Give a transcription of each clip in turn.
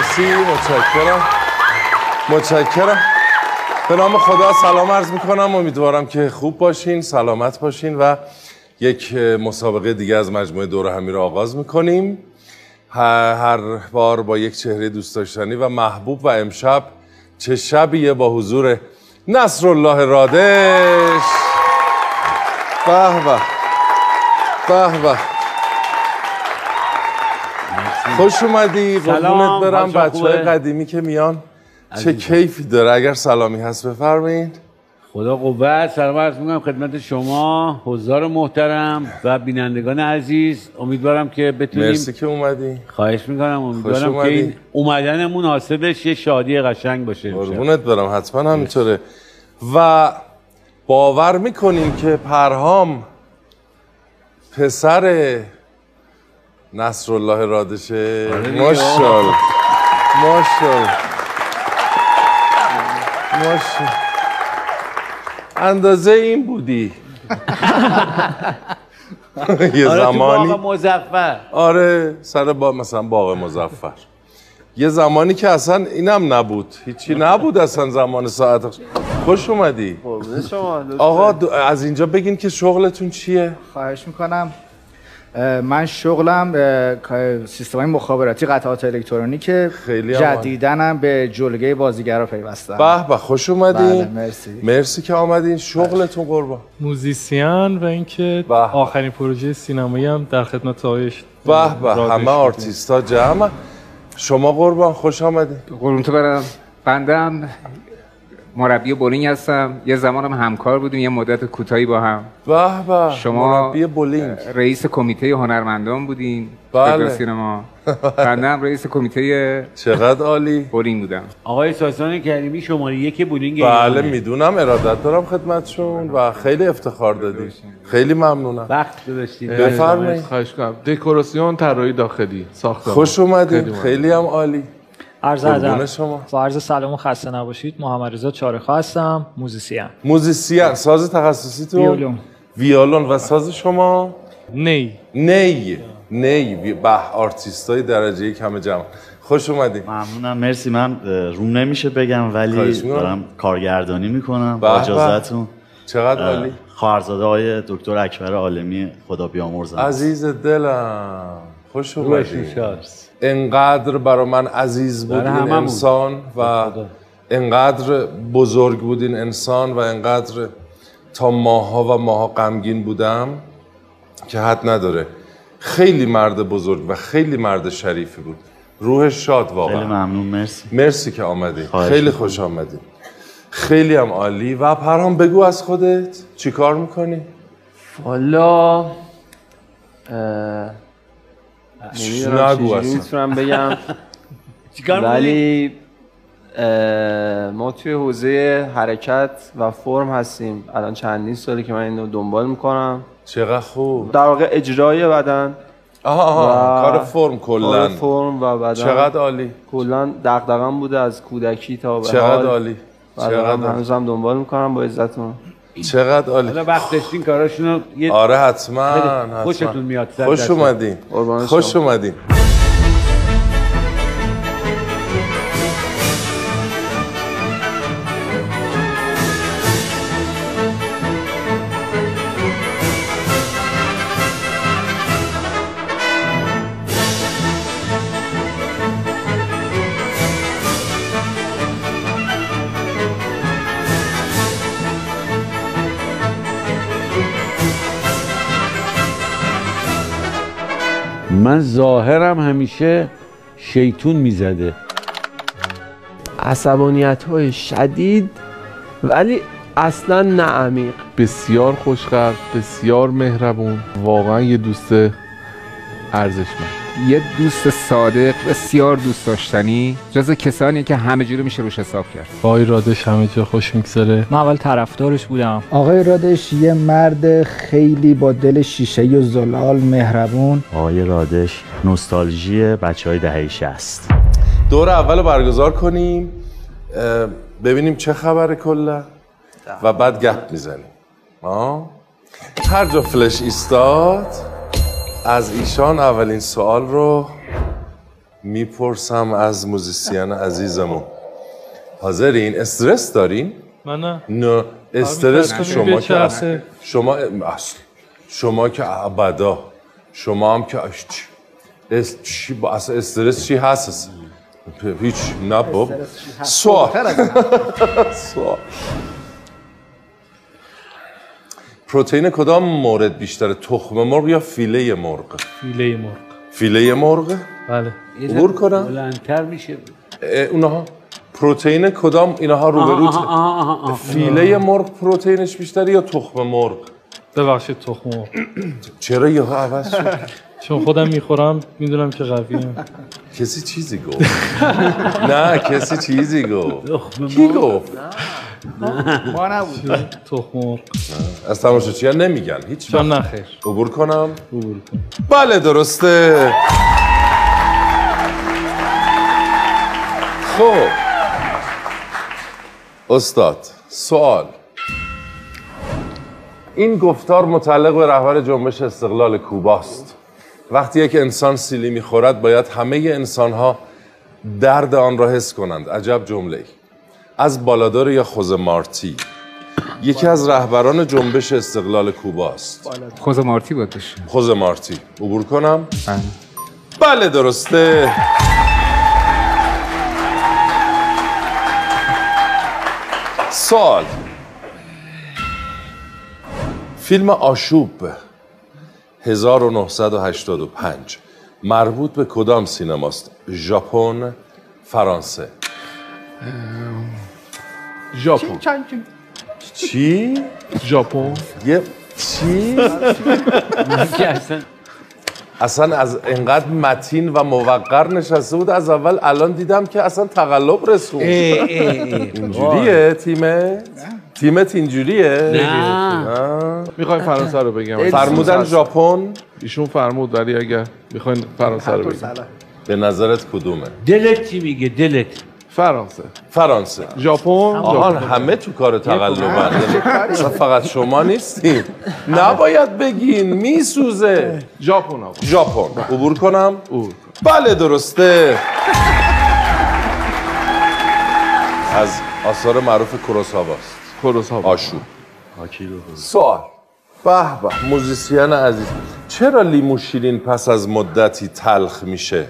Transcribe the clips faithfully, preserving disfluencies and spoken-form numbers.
مرسی، متشکرم متشکرم. به نام خدا سلام عرض میکنم. امیدوارم که خوب باشین، سلامت باشین و یک مسابقه دیگه از مجموعه دور همی رو آغاز میکنیم. هر بار با یک چهره دوست داشتنی و محبوب و امشب چه شبیه با حضور نصرالله رادش. به به به به، خوش اومدی. قربونت برم. بچه‌های قدیمی که میان چه کیفی داره. اگر سلامی هست بفرمایید. خدا قوت. سلام عرض میکنم خدمت شما حضار محترم و بینندگان عزیز. امیدوارم که بتونیم. مرسی که اومدی. خواهش میکنم. امیدوارم که این اومدنمون حاصلش یه شادی قشنگ باشه. قربونت برم. حتما همینطوره. و باور میکنیم که پرهام پسر نصرالله رادشه. ماشاءالله ماشاءالله ماشاءالله. اندازه این بودی. یه آره زمانی تو باغ مظفر. آره سر با مثلا باغ مظفر یه زمانی که اصلا اینم نبود، هیچی نبود اصلا. زمان ساعت خوش اومدی. شما آقا از اینجا بگین که شغلتون چیه؟ خواهش میکنم. من شغلم سیستم‌های مخابراتی قطعات الکترونیکه. خیلی جدیداً به جلگه بازیگرا پیوستم. به به، خوش اومدین. بله مرسی. مرسی که آمدین. شغلتون قربان؟ موزیسین و اینکه آخرین پروژه سینمایی هم در خدمت آقایش. به به، همه آرتیستا جمع. شما قربان خوش آمدین. قربون تو برم. بندم مربی بولینگ هستم. یه زمان هم همکار بودیم یه مدت کوتاهی با هم. به به، شما مربی بولینگ، رئیس کمیته هنرمندان بودین. بله. سینما. بنده هم رئیس کمیته چقدر عالی بولینگ بودم. آقای ساسان کریمی شماره یک بولینگ. بله میدونم، ارادت دارم خدمتشون و خیلی افتخار دادی. خیلی ممنونم. وقت گذاشتید. بفرمایید. خواهش کنم. دکوراسیون، طراحی داخلی، ساختمان. خوش اومدید. خیلی, خیلی هم عالی. عرض ادب. با عرض سلام و خسته نباشید. محمد رضا چارخا هستم، موزیسین. موزیسین. ساز تخصصیتون؟ ویولون. ویولون. و ساز شما؟ نی. نی. نی. به آرتیستای درجه یک همه جمع. خوش اومدید. ممنونم. مرسی. من روم نمیشه بگم ولی دارم کارگردانی میکنم با اجازهتون. چقدر عالی. خواهرزاده آقای دکتر اکبر عالمی خدا بیامرزم. عزیز دلم خوش اومدید. انقدر برای من عزیز بود این انسان و انقدر بزرگ بود این انسان و انقدر تا ماها و ماها غمگین بودم که حد نداره. خیلی مرد بزرگ و خیلی مرد شریفی بود. روحش شاد واقعا. خیلی ممنون. مرسی. مرسی که آمدی. خیلی خوش آمدی. خیلی هم عالی. و پرهام بگو از خودت چی کار میکنی؟ والا نگو اصلا. میتونم بگم ولی ما توی حوزه حرکت و فرم هستیم. الان چندین سالی که من اینو دنبال میکنم. چقدر خوب. در واقع اجرای بدن. آها آها. کار فرم کلا. کار فرم و بدن. چقدر عالی. کلا دغدغه‌ام بوده از کودکی تا به حال. چقدر عالی. چقدر هنوزم دنبال میکنم با عزتون. چقدر عالی. حالا وقت داشتین کاراشونو یه آره حتما. خوشتون میاد. خوش اومدین. خوش اومدین. من ظاهرم همیشه شیطون میزده. عصبانیت های شدید ولی اصلا نه عمیق. بسیار خوشقلب، بسیار مهربون، واقعا یه دوست ارزشمند. یه دوست صادق، بسیار دوست داشتنی، جز کسانی که همه جوره میشه روش حساب کرد. آقای رادش همه جا خوش میگذره. من اول طرفدارش بودم. آقای رادش یه مرد خیلی با دل شیشه‌ای و زلال، مهربون. آقای رادش نوستالژی بچهای دهه شصت. دور اول رو برگزار کنیم ببینیم چه خبره کلا و بعد گپ میزنیم. آه هر جا فلش ایستاد از ایشان اولین سوال رو میپرسم از موزیسین عزیزمون، حاضرین؟ استرس دارین؟ من نه. نه استرس که شما که اصلا شما اصل شما که ابدا شما هم که اس چی با اصلا استرس چی هست؟ هیچ نه باب. سوال سوال پروتئین کدام مورد بیشتره؟ تخم مرغ یا فیله مرغ؟ فیله مرغ. فیله مرغ؟ بله. عبور کنم؟ بلندتر میشه. اونها پروتئین کدام اینها روبروت؟ فیله مرغ پروتئینش بیشتره یا تخم مرغ؟ ببخشید تخم مرغ. چرا یهو عوض شد؟ چون خودم میخورم میدونم که قویم. کسی چیزی گفت؟ نه کسی چیزی گفت. کی گفت؟ ما نبود. تخم مرغ. از تماشاچیان نمیگن هیچ. چون نخیر. عبور کنم؟ عبور کن. بله درسته. خب استاد سوال، این گفتار متعلق به رهبر جنبش استقلال کوباست. وقتی یک انسان سیلی میخورد باید همه انسانها درد آن را حس کنند. عجب جمله‌ای. از بالادور یا خوزه مارتی یکی از رهبران جنبش استقلال کوباست. خوزه مارتی بود باشه. خوزه مارتی. عبور کنم؟ بله درسته. سوال، فیلم آشوب هزار و نهصد و هشتاد و پنج مربوط به کدام سینماست؟ ژاپن، فرانسه؟ ژاپن. چی؟ ژاپن. یه چی؟ اصلا از انقدر متین و موقر نشسته بود از اول، الان دیدم که اصلا تقلب رسوند. اینجوریه تیمت؟ تیمت اینجوریه؟ نه میخوایم فرانسه رو بگم. فرمودن ژاپن؟ ایشون فرمود ولی اگر میخواین فرانسه رو بگم. به نظرت کدومه؟ دلت چی میگه دلت؟ فرانسه. فرانسه. ژاپن. آهان همه تو کار تقلبن. فقط شما نیستین. نباید بگین میسوزه. ژاپن آقا. ژاپن. عبور کنم؟ عبور. بله درسته. از آثار معروف کوروساواست. کوروساوا. آشوب. سوال. به به موزیسین عزیز، چرا لیمو شیرین پس از مدتی تلخ میشه؟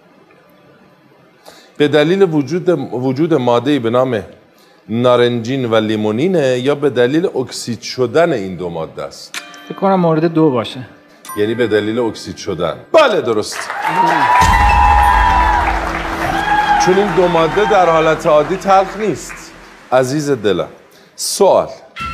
به دلیل وجود وجود ماده‌ای به نام نارنجین و لیمونینه یا به دلیل اکسید شدن این دو ماده است؟ فکر کنم مورد دو باشه. یعنی به دلیل اکسید شدن. بله درست. چون این دو ماده در حالت عادی تلخ نیست. عزیز دلم سوال،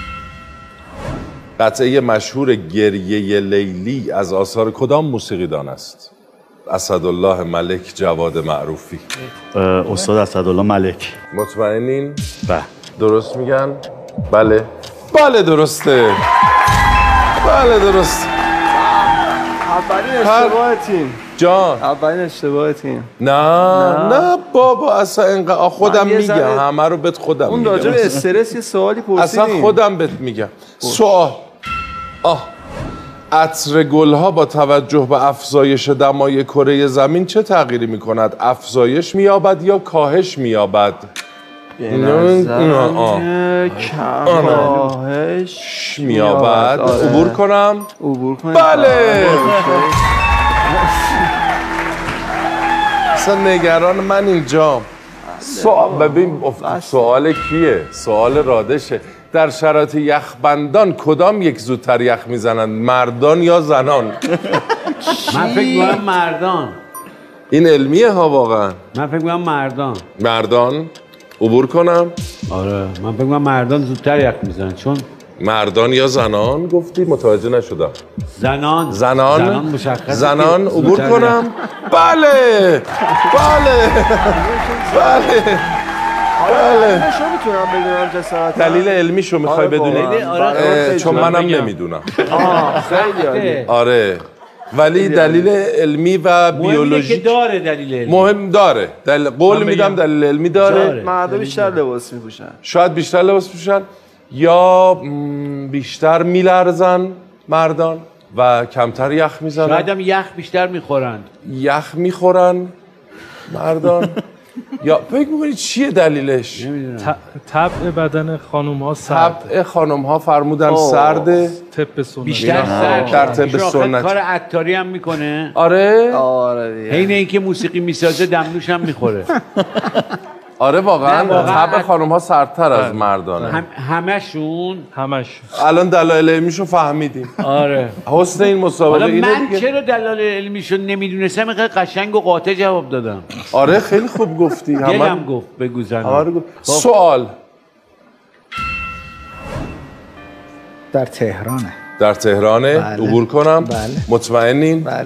قطعه مشهور گریه لیلی از آثار کدام موسیقیدان است؟ اسدالله ملک، جواد معروفی؟ استاد اسدالله ملک. مطمئنین؟ بله. درست میگن؟ بله. بله درسته. بله درسته. اولین اشتباه تیم. جان اولین اشتباه تیم. نه نه بابا اصلا اینقدر خودم میگم، همه رو بهت خودم اون میگم. اون راجع به استرس یه سوالی پرسیدیم. اصلا خودم بهت میگم. سوال، آه عطر گلها با توجه به افزایش دمای کره زمین چه تغییری میکند؟ افزایش مییابد یا کاهش مییابد؟ به نظر کاهش مییابد. عبور کنم؟ عبور کنم. بله. اصلا نگران من اینجا. سوال ببین سوال کیه؟ سوال رادشه. در شرایط یخبندان کدام یک زودتر یخ میزنند؟ مردان یا زنان؟ من فکر می‌کنم مردان. این علمیه ها واقعا. من فکر می‌کنم مردان. مردان؟ عبور کنم؟ آره من فکر می‌کنم مردان زودتر یخ میزنن. چون مردان یا زنان گفتی؟ متوجه نشدم. زنان. زنان. زنان مشخصه. زنان عبور کنم؟ بله. بله. بله. بله. شو میتونم بدونم جسارت دلیل علمیشو میخوای بدونی؟ آره چون منم نمیدونم. آه خیلی عالی. آره ولی دلیل علمی و بیولوژی که داره دلیل علمی. مهم داره. دل... قول میدم دلیل علمی داره. مردم بیشتر لباس میپوشن. شاید بیشتر لباس میپوشن یا بیشتر میلرزن مردان و کمتر یخ میزنن. شاید هم یخ بیشتر میخورند. یخ میخورن مردان یا فکر می‌کنی چیه دلیلش؟ طبع بدن خانم ها سرد. طبع خانم ها فرمودن سرده. طب سنت. بیشتر سرد. در طب سنت. کار عطاری هم میکنه. آره؟ آره دیگه. حین اینکه موسیقی میسازه دمنوش هم میخوره. آره واقعا طبع خانم ها سردتر از مردانه. هم همشون همشون. الان دلایل علمیشو فهمیدیم. آره. حسن این مسابقه اینه من دیگه. چرا دلایل علمیشو نمیدونستم اینقدر قشنگ و قاطع جواب دادم. آره خیلی خوب گفتی. دلم گفت بگو زن. آره گفت. سوال در تهرانه. در تهرانه بله. عبور کنم. بله. مطمئنین؟ بله.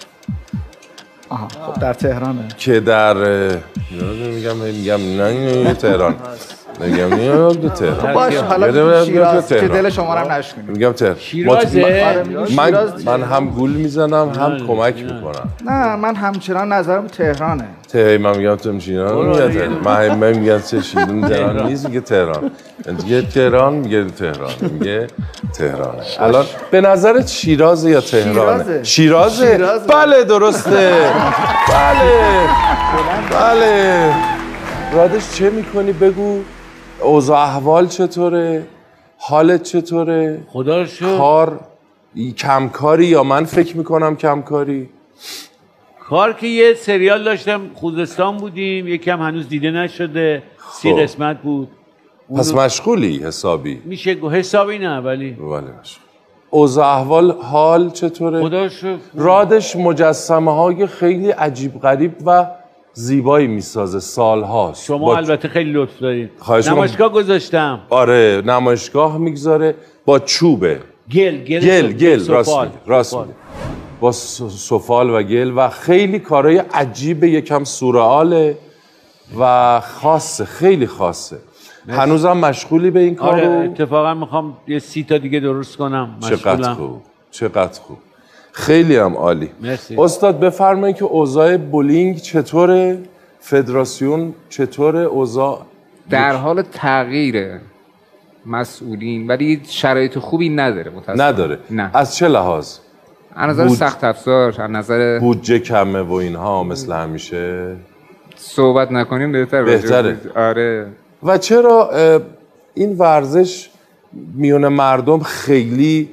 آها خب در تهرانه. که در میگم میگم نه تهران. میگم نه تهران. باش حالا شیراز که دل شما رو نشکنیم. میگم تهران. شیرازه. من من هم گول میزنم هم کمک میکنم. نه من همچنان نظرم تهرانه. ته من میگم تو شیران میگه من من میگم چه شیرین تهران نیست میگه تهران. میگه تهران میگه تهران میگه تهرانه. الان به نظرت شیرازه یا تهرانه؟ شیرازه. شیرازه؟ بله درسته. بله. بله. رادش چه میکنی بگو؟ اوضاع احوال چطوره؟ حالت چطوره؟ خدا رو شکر. کار کمکاری یا من فکر میکنم کمکاری؟ کار که یه سریال داشتم خوزستان بودیم یکم هنوز دیده نشده سی خب. قسمت بود. پس مشغولی حسابی؟ میشه گو حسابی نه ولی بله مشغول. اوضاع احوال حال چطوره؟ خدا شکر. رادش مجسمه های خیلی عجیب غریب و زیبایی میسازه سالهاست. شما با... البته خیلی لطف دارید. خواهش نمایشگاه گذاشتم. آره نمایشگاه میگذاره با چوبه. گل گل گل گل سفال. راست میگه راست میگه. با سفال و گل و خیلی کارهای عجیب یکم سورئاله و خاصه خیلی خاصه. هنوزم مشغولی به این کارو؟ آره اتفاقا میخوام یه سی تا دیگه درست کنم. چقدر خوب چقدر خوب خیلی هم عالی. مرسی. استاد بفرمایید که اوضاع بولینگ چطوره؟ فدراسیون چطوره؟ اوضاع در حال تغییره مسئولین ولی شرایط خوبی نداره متاسفانه. نداره. نه. از چه لحاظ؟ از نظر بود... سخت افزار، از نظر بودجه کمه و اینها مثل همیشه صحبت نکنیم بهتر. بهتره. آره. و چرا این ورزش میون مردم خیلی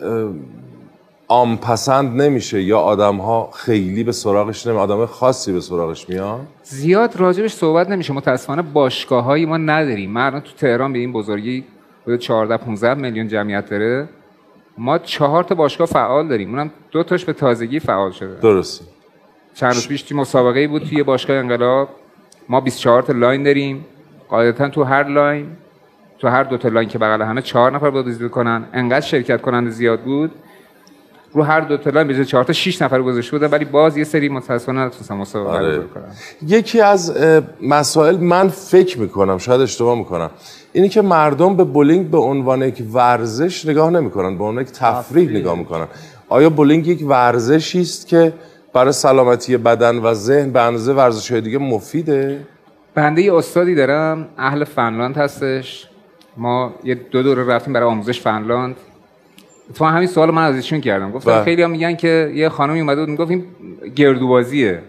عام پسند نمیشه یا آدم ها خیلی به سراغش نمی آدم خاصی به سراغش میان؟ زیاد راجبش صحبت نمیشه متاسفانه. باشگاه‌هایی ما نداریم. ما الان تو تهران به این بزرگی حدود چهارده پانزده میلیون جمعیت داره. ما چهار تا باشگاه فعال داریم. اونم دو تاش به تازگی فعال شده. درسته. چند روز پیش تو مسابقه‌ای بود توی باشگاه انقلاب. ما بیست و چهار تا لاین داریم. قاعدتاً تو هر لاین تو هر دو تا لاین که بغل همه چهار نفر باید بازی کنن. انقدر شرکت کننده زیاد بود. رو هر دو تا لاین به جای چهار تا شش نفر گذاشته بودن ولی باز یه سری متأسفانه نتونستن مسابقه برگزار کنن. یکی از مسائل من فکر میکنم شاید اشتباه میکنم اینی که مردم به بولینگ به عنوان یک ورزش نگاه نمیکنن، به عنوان یک تفریح نگاه میکنن. آیا بولینگ یک ورزشی است که برای سلامتی بدن و ذهن به اندازه ورزش‌های دیگه مفیده؟ بنده یه استادی دارم اهل فنلاند هستش. ما یه دو دوره رفتیم برای آموزش فنلاند. تو همین سوال من از ایشون کردم. گفتم خیلی هم میگن که یه خانمی اومده بود میگفت این گردوبازیه.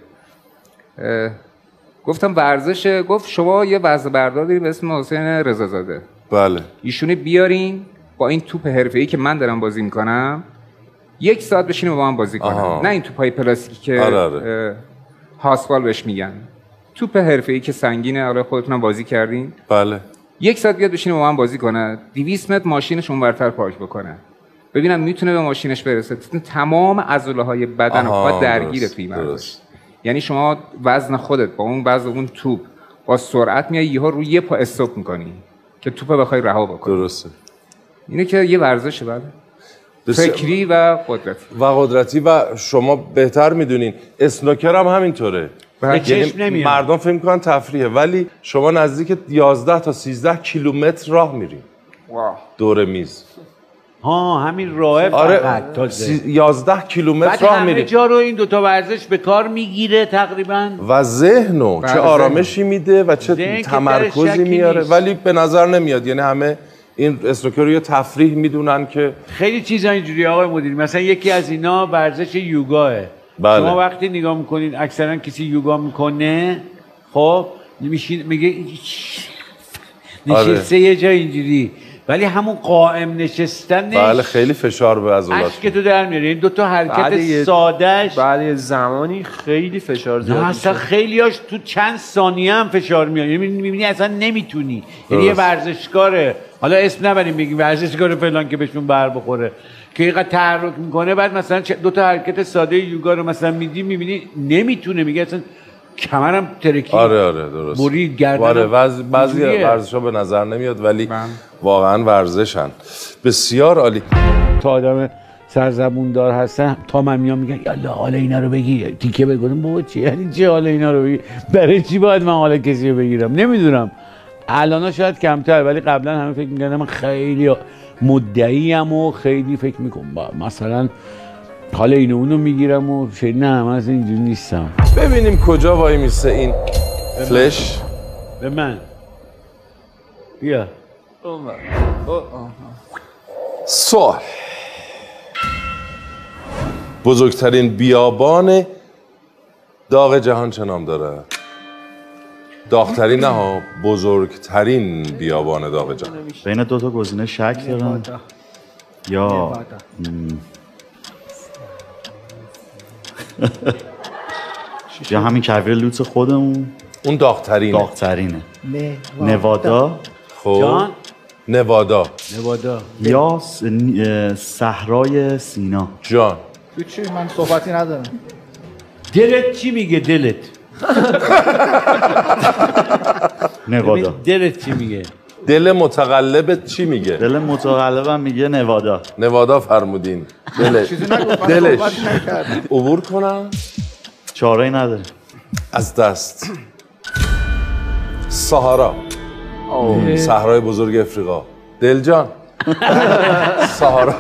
گفتم ورزشه. گفت شما یه وزنه بردار داریم به اسم حسین رضازاده. بله. ایشونو بیارین با این توپ حرفه‌ای که من دارم بازی میکنم یک ساعت بشینیم با من بازی کنم. نه این توپای پلاستیکی که آره آره. هاسبال بهش میگن. توپ حرفه‌ای که سنگینه. آره خودتونم بازی کردین. بله. یک ساعت بیاد بشینه با من بازی کنه. دویست متر ماشینش اونورتر پارک بکنه. ببینم میتونه به ماشینش برسه. تمام عضله‌های بدن خود درگیره توی ورزش. یعنی شما وزن خودت با اون وزن اون توپ با سرعت میای یهو روی یه پا استاپ می‌کنی که توپو بخوای رها بکنی. درسته. اینه که یه ورزشه. بله. فکری و قدرتی. و قدرتی و شما بهتر میدونین اسنوکر هم همینطوره. یعنی مردم فکر می‌کنن تفریحه ولی شما نزدیک یازده تا سیزده کیلومتر راه میرین. واه. دور میز. ها همین راه آره سی... یازده کیلومتر راه میری. همه جا رو این دوتا ورزش به کار میگیره تقریبا و ذهنو چه آرامشی میده و چه تمرکزی میاره نیست. ولی به نظر نمیاد. یعنی همه این اسنوکر رو یه تفریح میدونن که خیلی چیزا اینجوری آقای مدیر. مثلا یکی از اینا ورزش یوگاه. بله. شما وقتی نگاه میکنین اکثرا کسی یوگا میکنه خب میشین میگه نشسته آره. یه جا اینجوری، ولی همون قائم نشستنش بله خیلی فشار به عضلات اشک تو در میاره. این دو تا حرکت سادهش بعد زمانی خیلی فشار زیاد نه اصلا خیلیاش تو چند ثانیه هم فشار میاد، یعنی میبینی اصلا نمیتونی. یعنی یه ورزشکاره، حالا اسم نبریم بگیم ورزشکار فلان که بهشون بر بخوره که اینقدر تحرک میکنه، بعد مثلا دو تا حرکت ساده یوگا رو مثلا میدی میبینی نمیتونه، میگه اصلا کمرم ترکی. آره آره درست. برید گردن. آره بعضی بعضی ورزش‌ها به نظر نمیاد ولی من. واقعا ورزشن. بسیار عالی. تا آدم سرزبون دار هستن تا من میام میگن یالا حال اینا رو بگی، تیکه بگم بابا چی یعنی چی حال اینا رو بگی؟ برای چی باید من حال کسی رو بگیرم؟ نمیدونم. الان شاید کمتر، ولی قبلا همه فکر می‌کردن من خیلی مدعی‌ام و خیلی فکر میکنم مثلا حالا اینو اونو میگیرم و چه. نه من اصلا اینجوری نیستم. ببینیم کجا وای میسه این فلش. به من بیا. سوال. بزرگترین بیابان داغ جهان چه نام داره؟ داغترین نه ها، بزرگترین بیابان داغ جهان. بین دو تا گزینه شک دارم. یا یا همین کویر لوت خودمون. اون داغترینه. داغترینه. نوادا. خب جان؟ نوادا. نوادا. یا صحرای سینا. جان. چی من صحبتی ندارم. دلت چی میگه دلت؟ نوادا. دلت چی میگه؟ دل متقلبت چی میگه؟ دل متقلبم میگه نوادا. نوادا فرمودین. دلش. دلش. عبور کنم؟ چاره‌ای نداره. از دست. ساهارا. صحرای بزرگ افریقا. دل جان. ساهارا.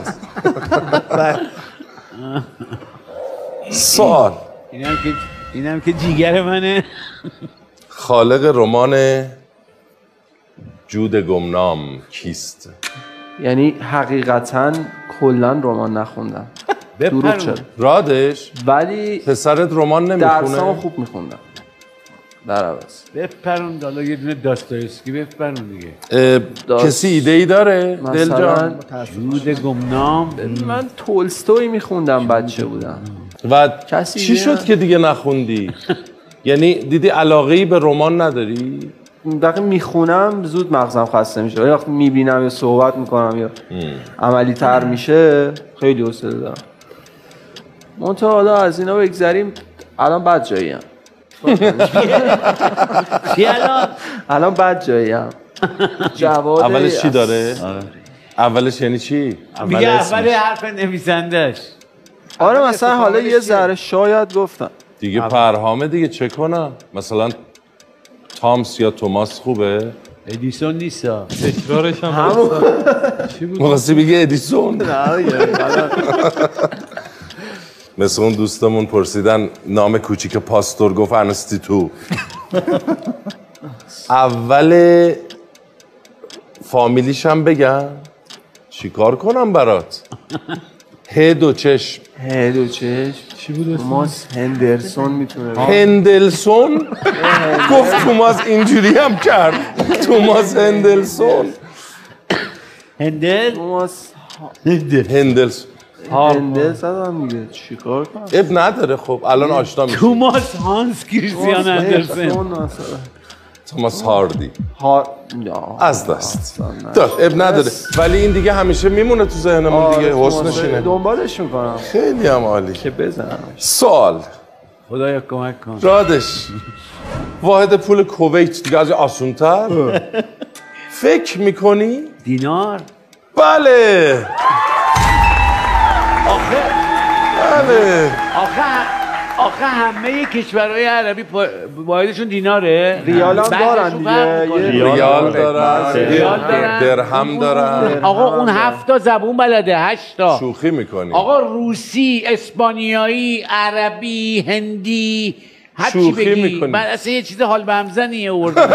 سوال. اینم که اینم که جیگر منه. خالق رمان جود گمنام کیست؟ یعنی حقیقتا کلا رمان نخوندم. دروغ چرا؟ رادش؟ ولی پسرت رمان نمیخونه؟ درسامو خوب میخوندم. در عوض. بپرون حالا یه دونه داستایوفسکی بپرون دیگه. داست... کسی ایده ای داره؟ دل جان؟ جود گمنام. من تولستوی میخوندم بچه بودم. و چی شد که دیگه نخوندی؟ یعنی دیدی علاقه ای به رمان نداری؟ وقتی میخونم زود مغزم خسته میشه، ولی وقتی میبینم یا صحبت میکنم یا عملی تر میشه خیلی حوصله دارم. منتها حالا از اینا بگذریم، الان بد جاییم. چی الان؟ الان بد جاییم. جواد اولش چی داره؟ اولش یعنی چی؟ میگه اول حرف نویسندش. آره مثلا حالا یه ذره شاید گفتم دیگه پرهامه دیگه چه کنم؟ مثلا تامس یا توماس خوبه؟ ادیسون نیستا. تکرارش هم همون چی بود؟ مقصی بگه ادیسون. مثل اون دوستمون پرسیدن نام کوچیک پاستور گفت انستیتو. اول فامیلیش هم بگم چیکار کنم برات؟ ه دو چشم. ه دو چشم چی بود؟ توماس هندرسون میتونه. هندلسون؟ گفت توماس اینجوری هم کرد. توماس هندلسون. هندل؟ توماس هندلسون. هندل زدم میگه چیکار کنم؟ اب نداره. خب الان آشنا میشیم. توماس هانس کریستیان اندرسن. توماس هاردی. هار... از دست داد. اب نداره ولی این دیگه همیشه میمونه تو ذهنمون دیگه. حسنش اینه. دنبالش میکنم. خیلی هم عالی. که بزنم. سوال. خدایا کمک کن. رادش واحد پول کویت دیگه از آسونتر فکر میکنی؟ دینار. بله. آخه بله. آخه آخه همه کشورهای عربی واحدشون دیناره. ریال هم دارن دیگه. ریال دارن. ریال دارن. درهم دارن. آقا اون هفت تا زبون بلده، هشت تا. شوخی میکنی. آقا روسی، اسپانیایی، عربی، هندی، هر چی شوخی بگی میکنی. من اصلا یه چیز حال بهمزنیه آوردم.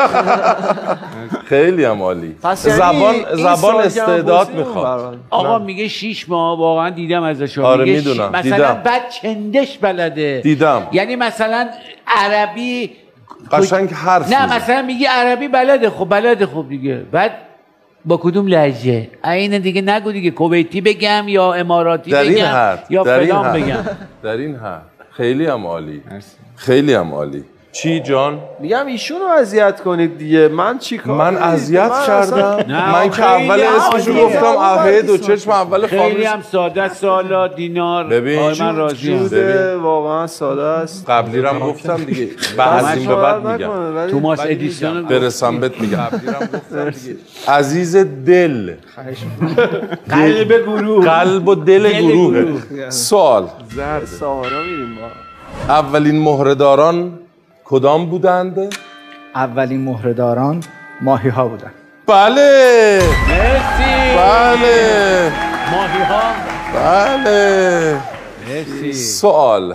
خیلی هم عالی. پس یعنی زبان این زبان سوال استعداد جواب میخواد. آقا میگه شیش ماه واقعا دیدم ازش. آره میگه میدونم. مثلا دیدم. بعد چندش بلده. دیدم. یعنی مثلا عربی قشنگ حرف نه میزنه. مثلا میگی عربی بلده خب بلده خب دیگه بعد با کدوم لهجه این دیگه نگو دیگه کویتی بگم یا اماراتی در این بگم حد. یا در این فلان حد. بگم. در این حد خیلی هم عالی. خیلی هم عالی. چی جان؟ میگم ایشونو اذیت کنید دیگه. من چی کار؟ من اذیت کردم. نه، من که خیلی اول اسمشو عالیه. گفتم اوهی دو چشم اول خیلی فامیل. هم ساده سالا دینار. ببین. آره من راضیم. جوده واقعا ساده است. قبلی رم گفتم دیگه. بعد از این به بعد میگم. توماس ادیسون برسم بهت میگم. قبلی رم گفتم دیگه. عزیز دل. قلب گروه. قلب و دل گروه. سوال. زرد سهارا میریم ما. اولین مهره‌داران کدام بودند؟ اولین مهره‌داران ماهی ها بودن. بله. مرسی. بله. ماهی ها. بله. مرسی. سوال.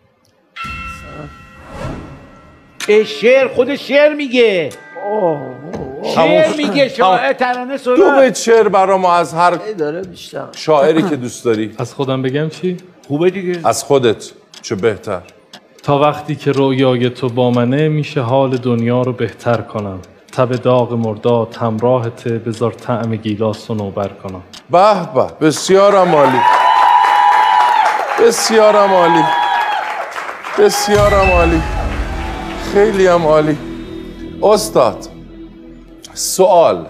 شعر خود شعر میگه. شعر میگه شاعر ترانه دو سرا. بیت شعر برا ما از هر داره بیشتر. شاعری که دوست داری. از خودم بگم چی؟ خوبه دیگه. از خودت چه بهتر. تا وقتی که رویای تو با منه میشه حال دنیا رو بهتر کنم. تب داغ مرداد همراهت بذار طعم گیلاس رو نوبر کنم. به به بسیارم عالی. بسیارم عالی. بسیارم عالی. خیلی هم عالی. استاد سوال.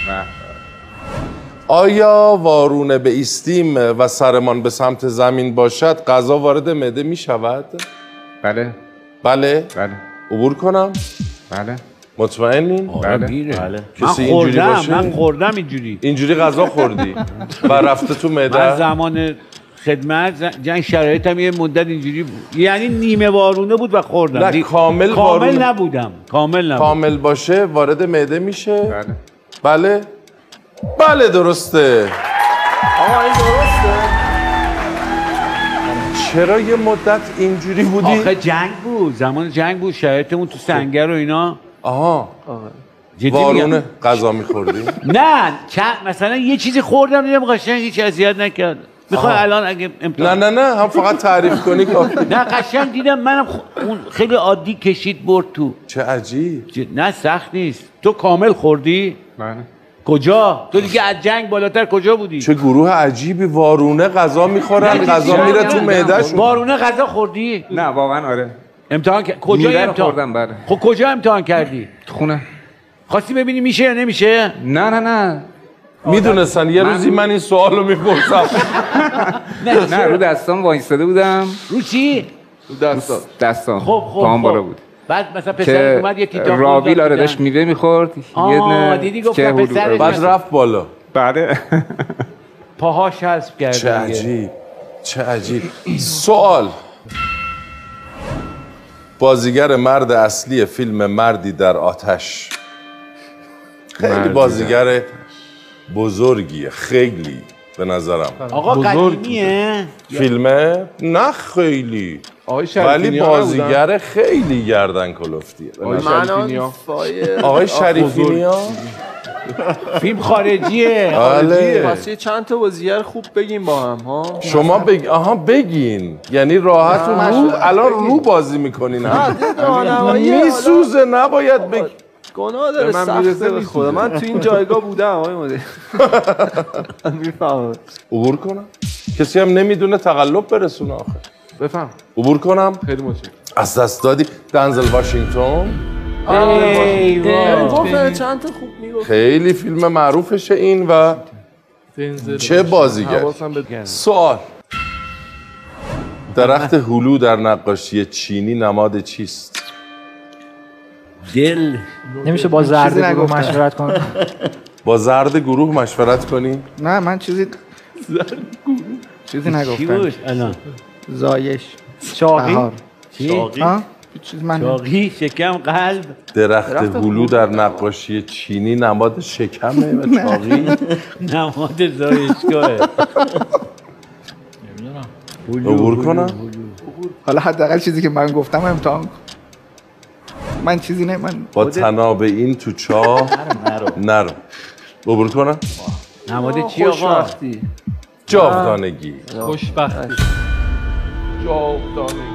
آیا وارونه به ایستیم و سرمان به سمت زمین باشد غذا وارد معده می شود؟ بله. بله؟ بله. عبور کنم؟ بله. مطمئنین؟ بله. بله. من کسی اینجوری خوردم باشه؟ من خوردم اینجوری. اینجوری غذا خوردی و رفته تو معده؟ من زمان خدمت جنگ شرایطم یه مدت اینجوری بود. یعنی نیمه وارونه بود و خوردم. نه کامل کامل وارونه. نبودم. کامل نبودم. کامل باشه وارد معده میشه؟ بله. بله؟ بله درسته. آقا این درسته؟ چرا یه مدت اینجوری بودی؟ آخه جنگ بود. زمان جنگ بود. شرایطمون تو سنگر و اینا. آها. جدی وارونه میگم. غذا میخوردی؟ نه چند مثلا یه چیزی خوردم دیدم قشنگ هیچ اذیت نکرد. میخوای الان اگه امتحان نه نه نه هم فقط تعریف کنی کافی. نه قشنگ دیدم منم خ... اون خیلی عادی کشید برد تو. چه عجیب. نه سخت نیست. تو کامل خوردی؟ بله. کجا؟ تو دیگه از جنگ بالاتر کجا بودی؟ چه گروه عجیبی وارونه غذا میخورن غذا میره تو معدهشون. وارونه غذا خوردی؟ نه واقعا آره. امتحان ک... کجا میره رو امتحان خوردم بله. خب کجا امتحان کردی؟ تو خونه. خواستی ببینی میشه یا نمیشه؟ نه نه نه. میدونستن یه روزی من این سوالو میپرسم. نه رو دستام وایستاده بودم. رو چی؟ رو دستام. دستام. خب خب پاهم بالا خب. بود. بعد مثلا پسرت که اومد یه تیتاق راویل آره داشت میوه میخورد. آه دیدی گفتم پسرت بعد رفت بالا. بله. پاهاش حذف کرد. چه عجیب. چه عجیب. سوال. بازیگر مرد اصلی فیلم مردی در آتش خیلی بازیگر بزرگیه خیلی به نظرم. آقا قدیمیه؟ فیلمه؟ نه خیلی ولی بازیگر خیلی گردن کلفتیه. آقای شریفی نیا فیلم خارجیه. خارجیه. پس یه چند تا بازیگر خوب بگیم با هم ها. شما بگ... آها بگین یعنی راحت رو الان رو بازی میکنین. میسوزه نباید بگ... گناه داره سخته به خدا. من تو این جایگاه بودم آقای مدیر. میفهمم. عبور کنم؟ کسی هم نمیدونه تقلب برسونه آخه. بفهم. عبور کنم؟ خیلی متشکرم. از دست دادی دنزل واشنگتن. گفت چند تا خوب میگفت. خیلی فیلم معروفشه این و چه بازیگر. سوال. درخت هلو در نقاشی چینی نماد چیست؟ دل. نمیشه با زرد گروه مشورت کنم؟ با زرد گروه مشورت کنی؟ نه من چیزی چیزی نگفتم. الان زایش چاقی چاقی چیز من چاقی شکم قلب. درخت هلو در نقاشی چینی نماد شکمه و چاقی نماد زایشگاهه. عبور کنم؟ حالا حداقل چیزی که من گفتم امتحان کن. من چیزی نه من با تناب این تو چاه نرو نرو عبور کنم. نماد چی آقا؟ خوشبختی. جاودانگی. خوشبختی. جاودانگی.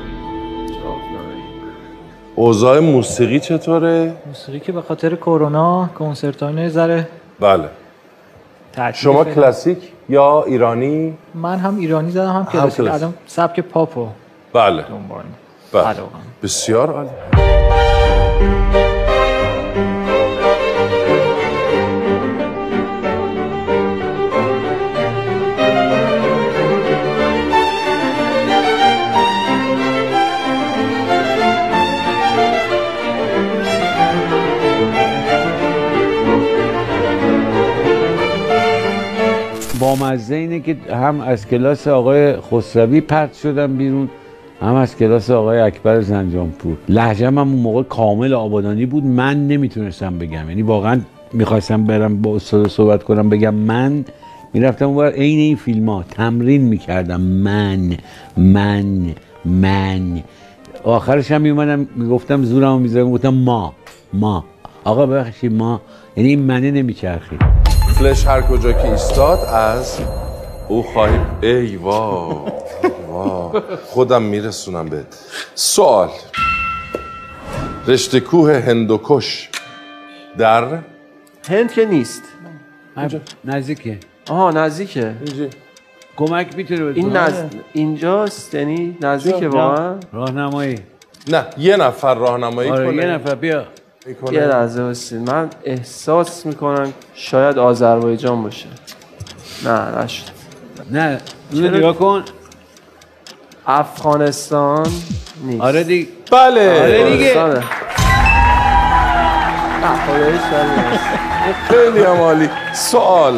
اوضاع موسیقی چطوره؟ موسیقی که به خاطر کرونا کنسرت های ذره بله. شما کلاسیک یا ایرانی؟ من هم ایرانی زدم هم کلاسیک. الان سبک پاپو بله. دنبال بله. بسیار عالی. با مزه اینه که هم از کلاس آقای خسروی پرت شدم بیرون، هم از کلاس آقای اکبر زنجانپور. لهجه‌م هم اون موقع کامل آبادانی بود، من نمیتونستم بگم، یعنی واقعا میخواستم برم با استاد صحبت کنم بگم من، میرفتم اونور عین این فیلم ها تمرین میکردم من من من آخرش هم میومدم میگفتم زورمو میزدم میگفتم ما ما آقا ببخشید ما، یعنی این منه نمیچرخید. فلش هر کجا که ایستاد از او خواهیم. ای وا وا خودم میرسونم بهت. سوال: رشته کوه هندوکش در هند که نیست. اینجا نزدیکه. آها نزدیکه. اینجا کمک میتونه بده. این نز... اینجاست، یعنی نزدیکه واقعا. راهنمایی. نه یه نفر راهنمایی آره کنه. یه نفر بیا. یه لحظه باشید، من احساس میکنم شاید آذربایجان باشه. نه نشد. نه اینو نگاه کن. افغانستان نیست. آره دیگه. بله آره دیگه. خیلی هم عالی. سوال: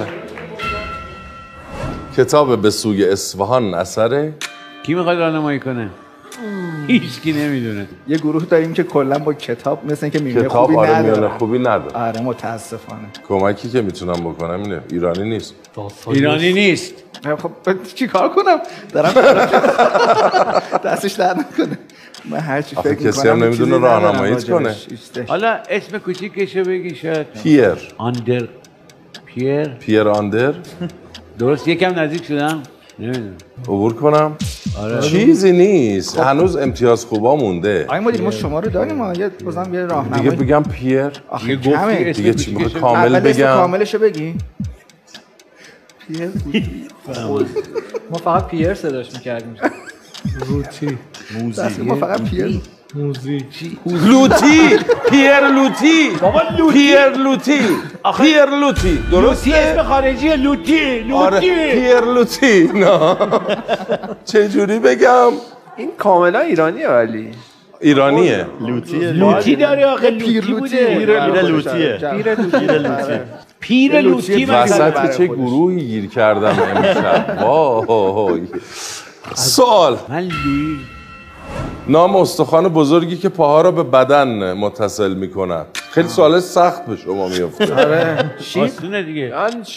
کتاب به سوی اصفهان اثره کی میخواد راهنمایی کنه؟ هیچ کی نمیدونه. یه گروه داریم که کلا با کتاب مثل اینکه میونه کتاب خوبی آره نداره. میونه خوبی نداره. آره متاسفانه. کمکی که میتونم بکنم اینه، ایرانی نیست. ایرانی نیست. خب چی کار کنم؟ دارم دستش در نکنه. من هر چی فکر میکنم کسی هم نمیدونه راهنماییت کنه. حالا اسم کوچیکشو بگی شاید. پیر. آندر. پیر. پیر آندر. درست یکم نزدیک شدم. نمیدونم. عبور کنم؟ آره. چیزی نیست. هنوز امتیاز خوبا مونده. آقای مدیر ما شما رو داریم، ما یه بازم یه راهنمایی. دیگه بگم پیر. آخه گفتی دیگه چی میخوای کامل اول بگم؟ اسم کاملشو بگی. پیر. ما فقط پیر صداش میکردیم. روتی. موزی. ما فقط پیر. موزی. لوتی. پیر لوتی. بابا لوتی. پیر لوتی. پیر لوتی. درسته؟ لوتی اسم خارجی لوتی. لوتی. آره پیر لوتی. نه. چه جوری بگم؟ این کاملا ایرانیه ولی. ایرانیه. لوتیه. لوتی داره آخه لوتی بوده. پیر لوتیه. پیر لوتیه. پیر لوتی وسط چه گروهی گیر کردم امشب. وای. سوال: من لویی. نام استخوان بزرگی که پاها را به بدن متصل می کند. خیلی سوال سخت به شما میفته. آره. آسونه دیگه.